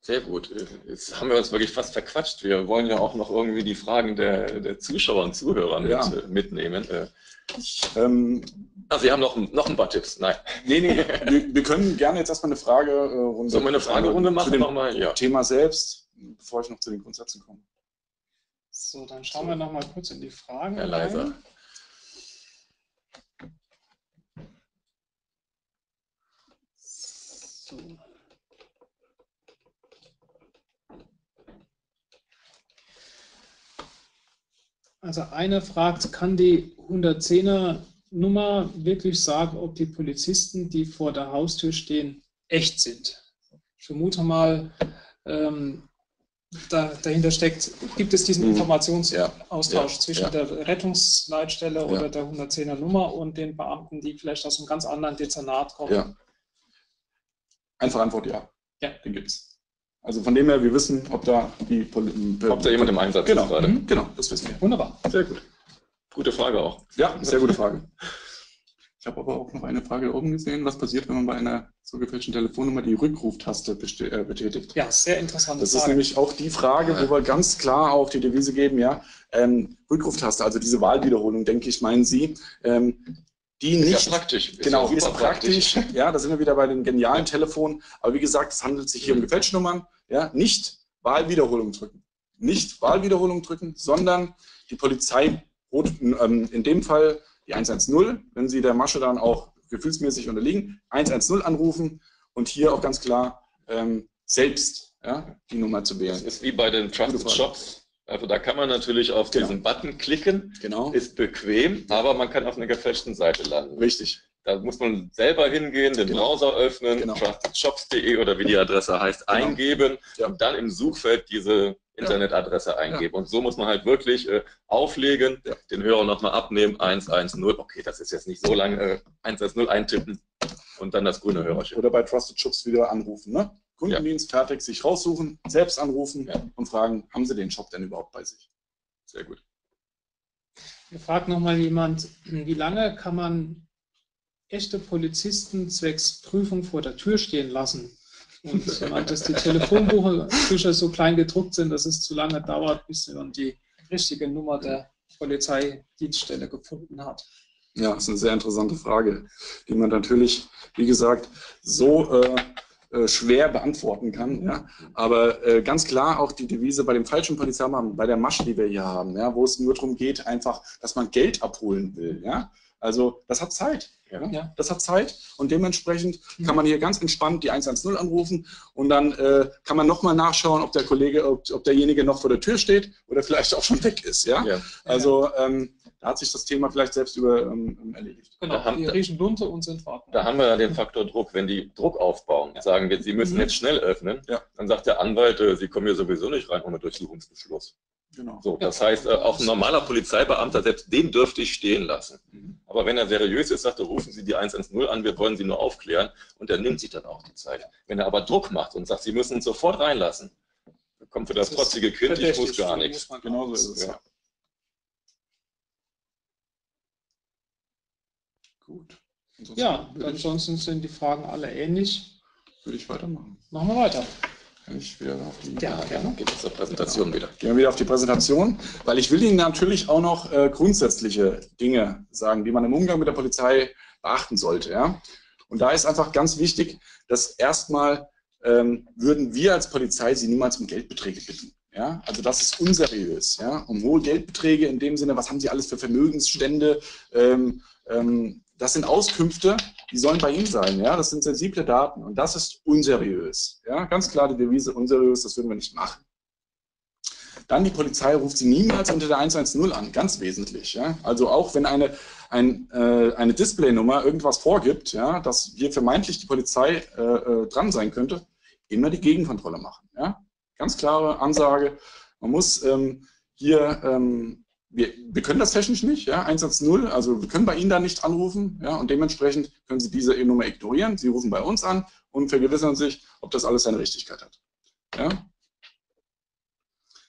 Sehr gut. Jetzt haben wir uns wirklich fast verquatscht. Wir wollen ja auch noch irgendwie die Fragen der, der Zuschauer und Zuhörer mit, Ja. mitnehmen. Ich, ähm, ah, Sie haben noch, noch ein paar Tipps. Nein. Nee, nee, wir, wir können gerne jetzt erstmal eine Fragerunde. Sollen wir eine Fragerunde machen? Zu dem nochmal? Ja. Thema selbst, bevor ich noch zu den Grundsätzen komme. So, dann schauen wir noch mal kurz in die Fragen. Herr Leiser. rein. So. Also einer fragt, kann die hundertzehner Nummer wirklich sagen, ob die Polizisten, die vor der Haustür stehen, echt sind? Ich vermute mal, ähm, da, dahinter steckt, gibt es diesen Informationsaustausch Ja. zwischen Ja. der Rettungsleitstelle Ja. oder der hundertzehner Nummer und den Beamten, die vielleicht aus einem ganz anderen Dezernat kommen. Ja. Einfache Antwort, ja. Ja. Den gibt es. Also von dem her, wir wissen, ob da die Pol Ob da jemand im Einsatz genau. ist gerade. Mhm. Genau, das wissen wir. Wunderbar. Sehr gut. Gute Frage auch. Ja, sehr gute Frage. Ich habe aber auch noch eine Frage oben gesehen. Was passiert, wenn man bei einer so gefälschten Telefonnummer die Rückruftaste äh, betätigt? Ja, sehr interessante Das Frage. ist nämlich auch die Frage, wo wir ganz klar auch die Devise geben, ja, ähm, Rückruftaste, also diese Wahlwiederholung, denke ich, meinen Sie, ähm, die Ist nicht... ja praktisch. Ist Genau, ja ist super praktisch. Ja, da sind wir wieder bei den genialen Telefonen. Aber wie gesagt, es handelt sich hier um gefälschte Nummern. Ja, nicht Wahlwiederholung drücken. Nicht Wahlwiederholung drücken, sondern die Polizei, ähm, in dem Fall die hundertzehn, wenn Sie der Masche dann auch gefühlsmäßig unterliegen, hundertzehn anrufen und hier auch ganz klar ähm, selbst ja, die Nummer zu wählen. Das ist wie bei den Trusted Shops. Also da kann man natürlich auf Genau. diesen Button klicken, Genau. ist bequem, aber man kann auf einer gefälschten Seite landen. Richtig. Da muss man selber hingehen, den Genau. Browser öffnen, Genau. trusted shops punkt de oder wie die Adresse heißt, Genau. eingeben Ja. und dann im Suchfeld diese Internetadresse eingeben. Und so muss man halt wirklich äh, auflegen, Ja. den Hörer nochmal abnehmen, hundertzehn. Okay, das ist jetzt nicht so lange, äh, hundertzehn eintippen und dann das grüne Hörerschild. Oder bei Trusted Shops wieder anrufen. Ne? Kundendienst fertig, sich raussuchen, selbst anrufen Ja. und fragen, haben Sie den Shop denn überhaupt bei sich? Sehr gut. Hier fragt nochmal jemand, wie lange kann man echte Polizisten zwecks Prüfung vor der Tür stehen lassen? Und jemand, dass die Telefonbücher so klein gedruckt sind, dass es zu lange dauert, bis man die richtige Nummer der Polizeidienststelle gefunden hat. Ja, das ist eine sehr interessante Frage, die man natürlich, wie gesagt, so äh, äh, schwer beantworten kann. Ja? Aber äh, ganz klar auch die Devise bei dem falschen Polizeibeamten, bei der Masche, die wir hier haben, ja, wo es nur darum geht, einfach, dass man Geld abholen will. Ja? Also das hat Zeit. Ja. Ja. Das hat Zeit und dementsprechend kann man hier ganz entspannt die hundertzehn anrufen und dann äh, kann man nochmal nachschauen, ob der Kollege, ob, ob derjenige noch vor der Tür steht oder vielleicht auch schon weg ist. Ja? Ja. Also ähm, da hat sich das Thema vielleicht selbst über ähm, erledigt. Genau, Da haben- die riechen Lunte und sind fort. Da haben wir ja den Faktor Druck. Wenn die Druck aufbauen, Ja. sagen wir, Sie müssen Mhm. jetzt schnell öffnen, Ja. dann sagt der Anwalt, äh, Sie kommen hier sowieso nicht rein ohne Durchsuchungsbeschluss. Genau. So, das heißt, äh, auch ein normaler Polizeibeamter, selbst den dürfte ich stehen lassen. Mhm. Aber wenn er seriös ist, sagt er, rufen Sie die hundertzehn an, wir wollen Sie nur aufklären und er nimmt sich dann auch die Zeit. Wenn er aber Druck macht und sagt, Sie müssen uns sofort reinlassen, dann kommt für das, Das ist trotzige Kind, ich verdächtig, muss gar muss nichts. man Genau so ist es. Ja. Gut. Ansonsten Ja, würde ich, ansonsten sind die Fragen alle ähnlich. würde ich weitermachen. Machen wir weiter. Kann ich wieder auf die, Ja, gerne. Geht es zur Präsentation wieder. Gehen wir wieder auf die Präsentation, weil ich will Ihnen natürlich auch noch äh, grundsätzliche Dinge sagen, die man im Umgang mit der Polizei beachten sollte. Ja? Und da ist einfach ganz wichtig, dass erstmal ähm, würden wir als Polizei Sie niemals um Geldbeträge bitten. Ja? Also das ist unseriös. Ja? Um hohe Geldbeträge in dem Sinne, was haben Sie alles für Vermögensstände? Ähm, ähm, das sind Auskünfte, die sollen bei Ihnen sein. Ja? Das sind sensible Daten und das ist unseriös. Ja? Ganz klar die Devise unseriös, das würden wir nicht machen. Dann die Polizei ruft Sie niemals unter der hundertzehn an, ganz wesentlich. Ja? Also auch wenn eine, ein, äh, eine Displaynummer irgendwas vorgibt, ja, dass hier vermeintlich die Polizei äh, äh, dran sein könnte, immer die Gegenkontrolle machen. Ja? Ganz klare Ansage, man muss ähm, hier... Ähm, Wir, wir können das technisch nicht, ja, hundertzehn, also wir können bei Ihnen da nicht anrufen, ja, und dementsprechend können Sie diese E-Nummer ignorieren. Sie rufen bei uns an und vergewissern sich, ob das alles seine Richtigkeit hat. Ja.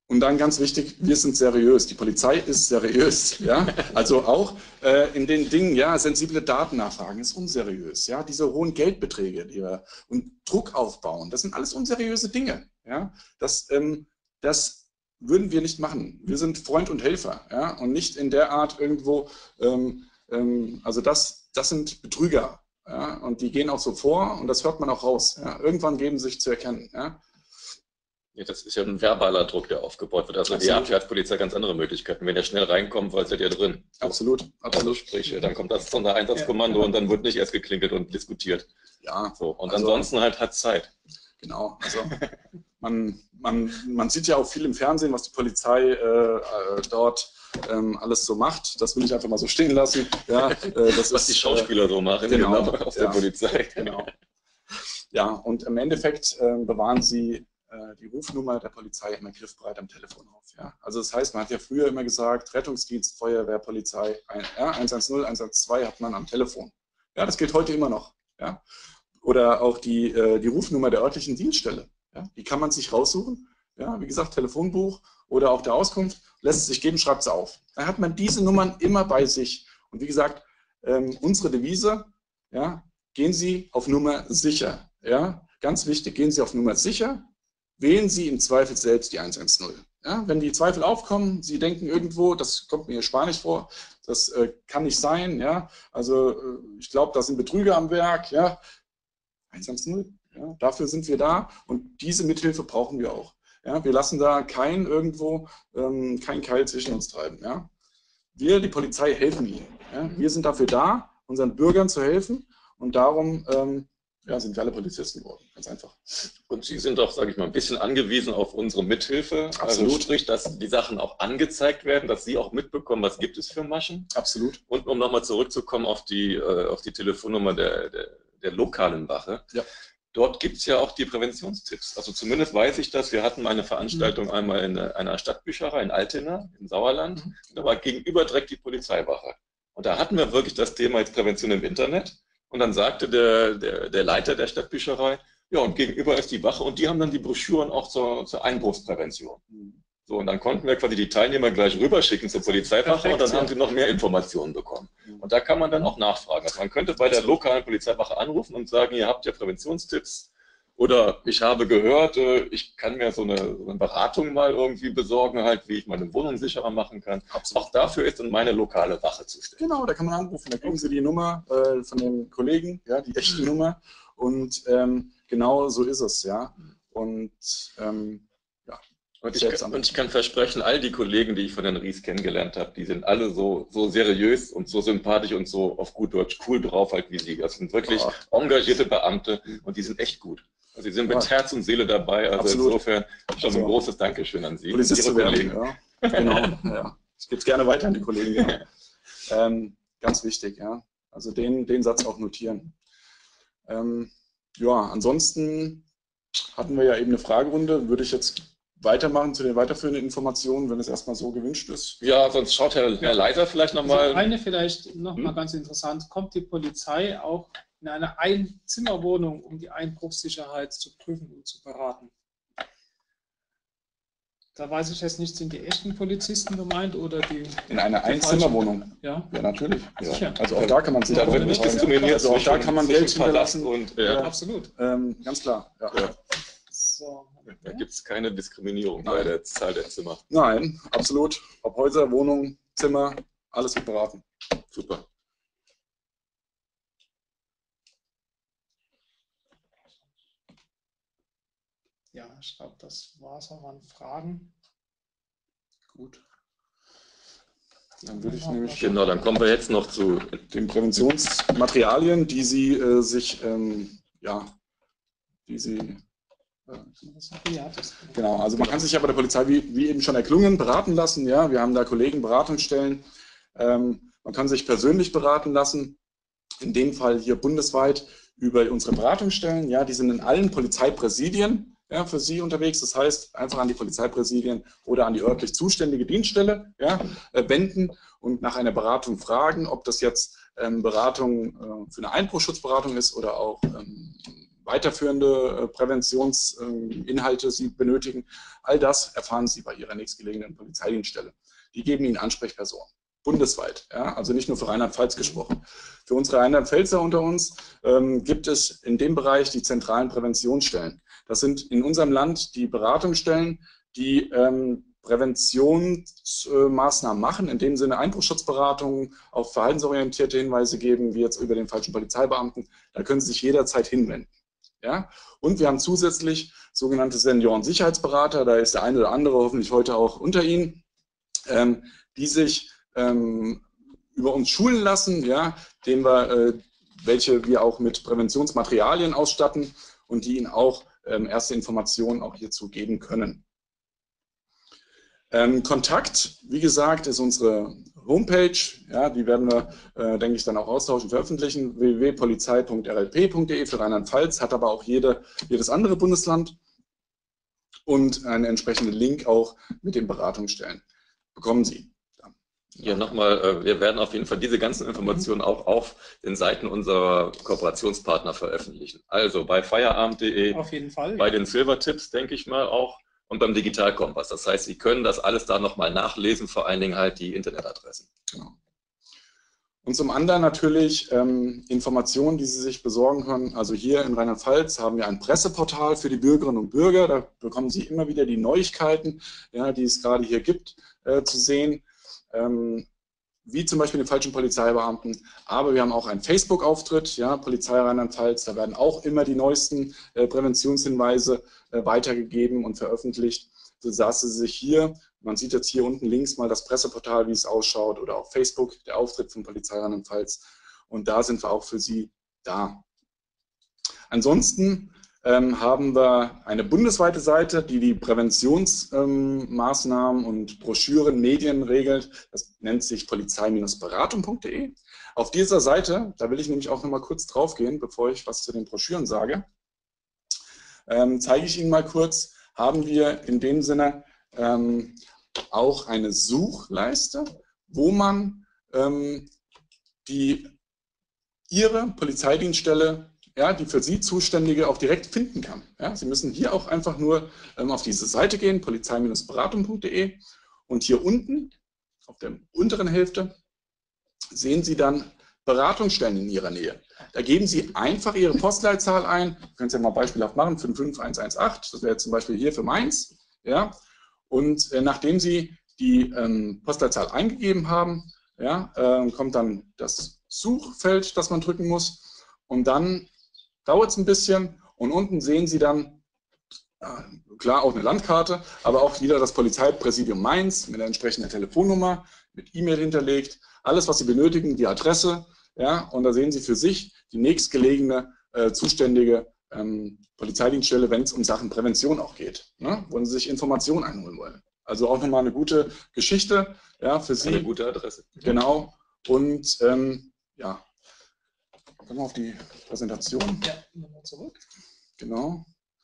Und dann ganz wichtig, wir sind seriös. Die Polizei ist seriös. Ja? Also auch äh, in den Dingen, ja, sensible Datennachfragen ist unseriös. Ja? Diese hohen Geldbeträge die wir, und Druck aufbauen, das sind alles unseriöse Dinge. Ja? Das, ähm, das würden wir nicht machen. Wir sind Freund und Helfer, ja? Und nicht in der Art irgendwo, ähm, ähm, also das, das sind Betrüger. Ja? Und die gehen auch so vor und das hört man auch raus. Ja? Irgendwann geben sie sich zu erkennen. Ja? Ja, das ist ja ein verbaler Druck, der aufgebaut wird. Also ihr habt ja als Polizei ganz andere Möglichkeiten. Wenn ihr schnell reinkommt, weil seid ihr drin. Absolut, absolut. Also sprich, dann kommt das von der Einsatzkommando ja, ja. Und dann wird nicht erst geklingelt und diskutiert. Ja. So. Und also, ansonsten halt hat Zeit. Genau. Also man, man, man sieht ja auch viel im Fernsehen, was die Polizei äh, dort ähm, alles so macht. Das will ich einfach mal so stehen lassen. Ja, äh, das was ist, die Schauspieler äh, so machen, genau, genau aus ja, der Polizei. Genau. Ja, und im Endeffekt äh, bewahren sie die Rufnummer der Polizei immer griffbereit am Telefon auf. Ja? Also das heißt, man hat ja früher immer gesagt, Rettungsdienst, Feuerwehr, Polizei, ja, eins eins null, eins eins zwei hat man am Telefon. Ja, das gilt heute immer noch. Ja? Oder auch die, die Rufnummer der örtlichen Dienststelle. Ja? Die kann man sich raussuchen. Ja? Wie gesagt, Telefonbuch oder auch der Auskunft, lässt es sich geben, schreibt es auf. Dann hat man diese Nummern immer bei sich. Und wie gesagt, ähm, unsere Devise, ja, gehen Sie auf Nummer sicher. Ja? Ganz wichtig, gehen Sie auf Nummer sicher. Wählen Sie im Zweifel selbst die eins eins null. Ja, wenn die Zweifel aufkommen, Sie denken irgendwo, das kommt mir spanisch vor, das äh, kann nicht sein, ja, also äh, ich glaube, da sind Betrüger am Werk, ja, eins eins null, ja, dafür sind wir da und diese Mithilfe brauchen wir auch. Ja, wir lassen da kein irgendwo, ähm, kein Keil zwischen uns treiben. Ja. Wir, die Polizei, helfen Ihnen. Ja. Wir sind dafür da, unseren Bürgern zu helfen und darum ähm, ja, sind wir alle Polizisten geworden, ganz einfach. Und Sie sind doch, sage ich mal, ein bisschen angewiesen auf unsere Mithilfe. Absolut. Also sprich, dass die Sachen auch angezeigt werden, dass Sie auch mitbekommen, was gibt es für Maschen. Absolut. Und um nochmal zurückzukommen auf die, äh, auf die Telefonnummer der, der, der lokalen Wache. Ja. Dort gibt es ja auch die Präventionstipps. Also zumindest weiß ich das. Wir hatten eine Veranstaltung mhm. einmal in einer Stadtbücherei in Altena, im Sauerland. Mhm. Da war gegenüber direkt die Polizeiwache. Und da hatten wir wirklich das Thema jetzt Prävention im Internet. Und dann sagte der, der, der Leiter der Stadtbücherei, ja, und gegenüber ist die Wache und die haben dann die Broschüren auch zur, zur Einbruchsprävention. So, und dann konnten wir quasi die Teilnehmer gleich rüberschicken zur Polizeiwache Perfekt, und dann ja. haben sie noch mehr Informationen bekommen. Und da kann man dann auch nachfragen. Also man könnte bei der lokalen Polizeiwache anrufen und sagen, ihr habt ja Präventionstipps. Oder ich habe gehört, ich kann mir so eine, so eine Beratung mal irgendwie besorgen, halt, wie ich meine Wohnung sicherer machen kann. Absolut. Auch dafür ist dann meine lokale Wache zuständig. Genau, da kann man anrufen. Da kriegen Sie die Nummer äh, von dem Kollegen, ja, die echte Nummer. Und ähm, genau so ist es, ja. Und ähm, ja. Und ich, kann, und ich kann versprechen, all die Kollegen, die ich von den Ries kennengelernt habe, die sind alle so, so seriös und so sympathisch und so auf gut Deutsch cool drauf, halt wie Sie. Das sind wirklich oh. engagierte Beamte und die sind echt gut. Also Sie sind mit ja. Herz und Seele dabei. Also Absolut. Insofern schon also, ein großes Dankeschön an Sie. Polizist zu werden, ja. Genau. Ja. Ich gebe es gerne weiter an die Kollegen. Ja. ähm, ganz wichtig, ja. Also den, den Satz auch notieren. Ähm, ja, ansonsten hatten wir ja eben eine Fragerunde. Würde ich jetzt weitermachen zu den weiterführenden Informationen, wenn es erstmal so gewünscht ist? Ja, sonst schaut Herr, Herr Leiter vielleicht nochmal. Also eine vielleicht nochmal hm? ganz interessant. Kommt die Polizei auch in eine Einzimmerwohnung, um die Einbruchssicherheit zu prüfen und zu beraten? Da weiß ich jetzt nicht, sind die echten Polizisten gemeint oder die... In eine Einzimmerwohnung? Ja. Ja, natürlich. Ja. Also auch da kann man sich... Da wird nicht diskriminiert. Also auch da kann man Geld hinterlassen. Und, ja. Ja, absolut. Ähm, ganz klar. Ja. Ja. So. Da gibt es keine Diskriminierung Nein. bei der Zahl der Zimmer. Nein, absolut. Ob Häuser, Wohnungen, Zimmer, alles wird beraten. Super. Ja, ich glaube, das war es auch an Fragen. Gut. Dann würde ich nämlich... Genau, dann kommen wir jetzt noch zu den Präventionsmaterialien, die Sie äh, sich, ähm, ja, die Sie... Genau, also man kann sich ja bei der Polizei, wie, wie eben schon erklungen, beraten lassen. Ja, wir haben da Kollegen, Beratungsstellen. Ähm, man kann sich persönlich beraten lassen, in dem Fall hier bundesweit über unsere Beratungsstellen. Ja, die sind in allen Polizeipräsidien ja, für Sie unterwegs. Das heißt, einfach an die Polizeipräsidien oder an die örtlich zuständige Dienststelle ja, äh, wenden und nach einer Beratung fragen, ob das jetzt ähm, Beratung äh, für eine Einbruchschutzberatung ist oder auch ähm, weiterführende Präventionsinhalte Sie benötigen. All das erfahren Sie bei Ihrer nächstgelegenen Polizeidienststelle. Die geben Ihnen Ansprechpersonen. Bundesweit, ja, also nicht nur für Rheinland-Pfalz gesprochen. Für unsere Rheinland-Pfälzer unter uns ähm, gibt es in dem Bereich die zentralen Präventionsstellen. Das sind in unserem Land die Beratungsstellen, die ähm, Präventionsmaßnahmen machen, in dem Sinne Einbruchsschutzberatungen, auch verhaltensorientierte Hinweise geben, wie jetzt über den falschen Polizeibeamten. Da können Sie sich jederzeit hinwenden. Ja? Und wir haben zusätzlich sogenannte Senioren-Sicherheitsberater, da ist der eine oder andere hoffentlich heute auch unter Ihnen, ähm, die sich ähm, über uns schulen lassen, ja, denen wir, äh, welche wir auch mit Präventionsmaterialien ausstatten und die Ihnen auch ähm, erste Informationen auch hierzu geben können. Ähm, Kontakt, wie gesagt, ist unsere Homepage, ja, die werden wir, äh, denke ich, dann auch austauschen, veröffentlichen, w w w punkt polizei punkt r l p punkt d e für Rheinland-Pfalz, hat aber auch jede, jedes andere Bundesland und einen entsprechenden Link auch mit den Beratungsstellen bekommen Sie. Ja, nochmal, wir werden auf jeden Fall diese ganzen Informationen auch auf den Seiten unserer Kooperationspartner veröffentlichen. Also bei feierabend punkt de, auf jeden Fall, bei ja. den Silver-Tipps, denke ich mal auch, und beim Digitalkompass. Das heißt, Sie können das alles da nochmal nachlesen, vor allen Dingen halt die Internetadressen. Genau. Und zum anderen natürlich ähm, Informationen, die Sie sich besorgen können. Also hier in Rheinland-Pfalz haben wir ein Presseportal für die Bürgerinnen und Bürger. Da bekommen Sie immer wieder die Neuigkeiten, ja, die es gerade hier gibt, äh, zu sehen. Ähm, wie zum Beispiel den falschen Polizeibeamten. Aber wir haben auch einen Facebook-Auftritt, ja, Polizei Rheinland-Pfalz. Da werden auch immer die neuesten äh, Präventionshinweise äh, weitergegeben und veröffentlicht, sodass Sie sich hier, man sieht jetzt hier unten links mal das Presseportal, wie es ausschaut, oder auch Facebook, der Auftritt von Polizei Rheinland-Pfalz. Und da sind wir auch für Sie da. Ansonsten ähm, haben wir eine bundesweite Seite, die die Präventionsmaßnahmen ähm, und Broschüren, Medien regelt. Das nennt sich polizei Beratung punkt de. Auf dieser Seite, da will ich nämlich auch noch mal kurz drauf gehen, bevor ich was zu den Broschüren sage, ähm, zeige ich Ihnen mal kurz, haben wir in dem Sinne ähm, auch eine Suchleiste, wo man ähm, die, Ihre Polizeidienststelle, ja, die für Sie Zuständige auch direkt finden kann. Ja, Sie müssen hier auch einfach nur ähm, auf diese Seite gehen, polizei Beratung punkt de, und hier unten auf der unteren Hälfte sehen Sie dann Beratungsstellen in Ihrer Nähe. Da geben Sie einfach Ihre Postleitzahl ein, Sie können es ja mal beispielhaft machen, fünf fünf eins eins acht, das wäre jetzt zum Beispiel hier für Mainz. Ja, und äh, nachdem Sie die ähm, Postleitzahl eingegeben haben, ja, äh, kommt dann das Suchfeld, das man drücken muss, und dann dauert es ein bisschen und unten sehen Sie dann, äh, klar auch eine Landkarte, aber auch wieder das Polizeipräsidium Mainz mit der entsprechenden Telefonnummer, mit E-Mail hinterlegt, alles, was Sie benötigen, die Adresse, ja, und da sehen Sie für sich die nächstgelegene äh, zuständige ähm, Polizeidienststelle, wenn es um Sachen Prävention auch geht, ne, wo Sie sich Informationen einholen wollen. Also auch nochmal eine gute Geschichte, ja, für Sie. Eine gute Adresse. Genau. Und ähm, ja, kommen wir auf die Präsentation. Ja, nochmal zurück. Genau.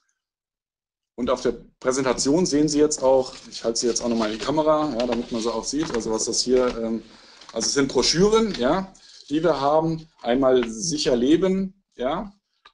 Und auf der Präsentation sehen Sie jetzt auch, ich halte sie jetzt auch nochmal in die Kamera, ja, damit man sie auch sieht, also was das hier, ähm, also es sind Broschüren, ja, die wir haben. Einmal sicher leben, ja,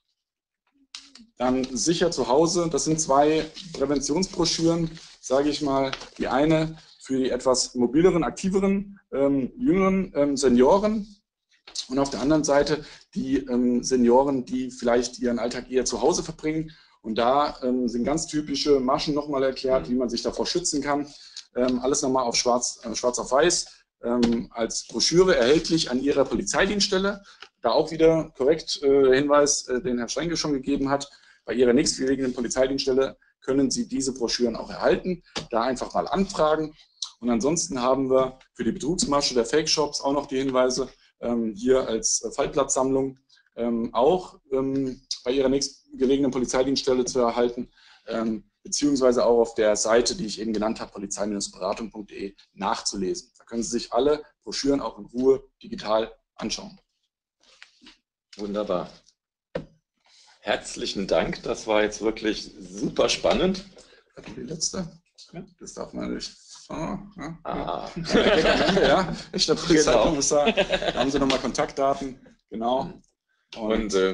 dann sicher zu Hause. Das sind zwei Präventionsbroschüren, sage ich mal. Die eine für die etwas mobileren, aktiveren, ähm, jüngeren ähm, Senioren. Und auf der anderen Seite die ähm, Senioren, die vielleicht ihren Alltag eher zu Hause verbringen. Und da ähm, sind ganz typische Maschen nochmal erklärt, wie man sich davor schützen kann. Ähm, alles nochmal auf schwarz, äh, schwarz auf weiß ähm, als Broschüre erhältlich an Ihrer Polizeidienststelle. Da auch wieder korrekt äh, Hinweis, äh, den Herr Steinke schon gegeben hat. Bei Ihrer nächstgelegenen Polizeidienststelle können Sie diese Broschüren auch erhalten. Da einfach mal anfragen. Und ansonsten haben wir für die Betrugsmasche der Fake-Shops auch noch die Hinweise ähm, hier als Fallplatzsammlung ähm, auch ähm, bei Ihrer nächstgelegenen Polizeidienststelle zu erhalten, ähm, beziehungsweise auch auf der Seite, die ich eben genannt habe, polizei Beratung punkt de, nachzulesen. Da können Sie sich alle Broschüren auch in Ruhe digital anschauen. Wunderbar. Herzlichen Dank, das war jetzt wirklich super spannend. Die letzte, das darf man nicht. Ah, ja, ah. ja. ja, echter Polizeikommissar. Genau. Da haben Sie nochmal Kontaktdaten, genau. Und, Und äh,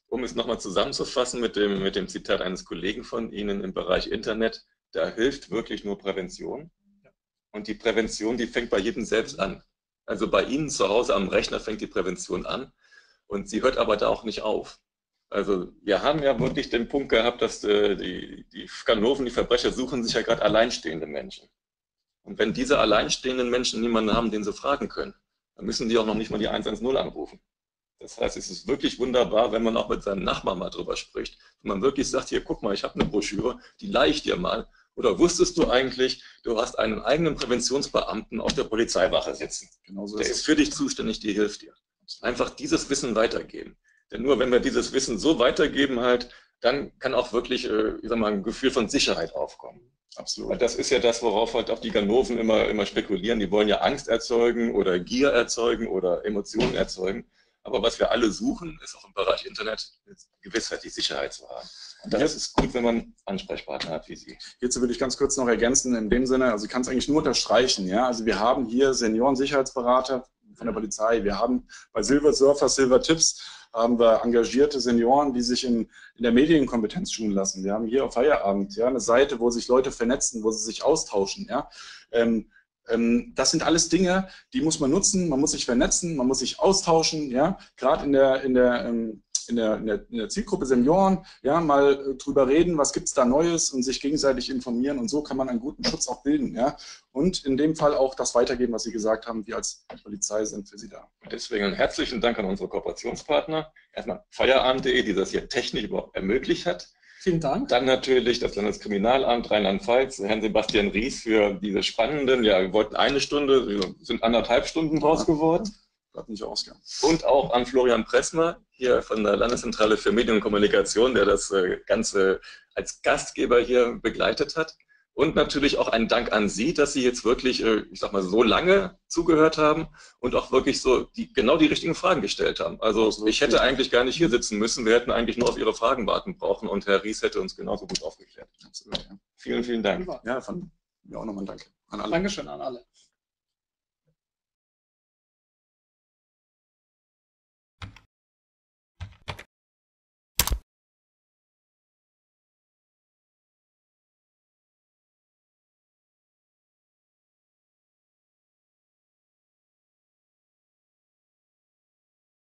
um es nochmal zusammenzufassen mit dem, mit dem Zitat eines Kollegen von Ihnen im Bereich Internet, da hilft wirklich nur Prävention. Und die Prävention, die fängt bei jedem selbst an. Also bei Ihnen zu Hause am Rechner fängt die Prävention an und sie hört aber da auch nicht auf. Also wir haben ja wirklich den Punkt gehabt, dass äh, die, die Ganoven, die Verbrecher suchen sich ja gerade alleinstehende Menschen. Und wenn diese alleinstehenden Menschen niemanden haben, den sie fragen können, dann müssen die auch noch nicht mal die eins eins null anrufen. Das heißt, es ist wirklich wunderbar, wenn man auch mit seinem Nachbarn mal drüber spricht. Wenn man wirklich sagt, hier, guck mal, ich habe eine Broschüre, die leihe ich dir mal. Oder wusstest du eigentlich, du hast einen eigenen Präventionsbeamten auf der Polizeiwache sitzen. Genauso der ist für dich zuständig, die hilft dir. Einfach dieses Wissen weitergeben. Denn nur wenn wir dieses Wissen so weitergeben halt, dann kann auch wirklich, ich sag mal, ein Gefühl von Sicherheit aufkommen. Absolut. Weil das ist ja das, worauf halt auch die Ganoven immer, immer spekulieren. Die wollen ja Angst erzeugen oder Gier erzeugen oder Emotionen erzeugen. Aber was wir alle suchen, ist auch im Bereich Internet Gewissheit, die Sicherheit zu haben. Und das ist gut, wenn man Ansprechpartner hat wie Sie. Hierzu will ich ganz kurz noch ergänzen, in dem Sinne, also ich kann es eigentlich nur unterstreichen. Ja? Also wir haben hier Senioren-Sicherheitsberater von der Polizei. Wir haben bei Silver Surfer, Silver Tips, haben wir engagierte Senioren, die sich in, in der Medienkompetenz schulen lassen. Wir haben hier auf Feierabend ja, eine Seite, wo sich Leute vernetzen, wo sie sich austauschen. Ja? Ähm, ähm, das sind alles Dinge, die muss man nutzen, man muss sich vernetzen, man muss sich austauschen. Ja? Gerade in der, in der ähm, In der, in, der, in der Zielgruppe Senioren, ja, mal äh, drüber reden, was gibt es da Neues und sich gegenseitig informieren und so kann man einen guten Schutz auch bilden. Ja? Und in dem Fall auch das weitergeben, was Sie gesagt haben, wir als Polizei sind für Sie da. Deswegen einen herzlichen Dank an unsere Kooperationspartner. Erstmal Feierabend punkt de, die das hier technisch überhaupt ermöglicht hat. Vielen Dank. Dann natürlich das Landeskriminalamt Rheinland-Pfalz, Herrn Sebastian Ries für diese spannenden, ja, wir wollten eine Stunde, wir sind anderthalb Stunden draus geworden. Nicht ausgegangen. Und auch an Florian Pressmer, hier von der Landeszentrale für Medien und Kommunikation, der das Ganze als Gastgeber hier begleitet hat. Und natürlich auch ein Dank an Sie, dass Sie jetzt wirklich, ich sag mal, so lange zugehört haben und auch wirklich so die, genau die richtigen Fragen gestellt haben. Also ich hätte eigentlich gar nicht hier sitzen müssen, wir hätten eigentlich nur auf Ihre Fragen warten brauchen und Herr Ries hätte uns genauso gut aufgeklärt. Absolut, ja. Vielen, vielen Dank. Ja, von mir auch nochmal ein Dank an alle. Dankeschön an alle.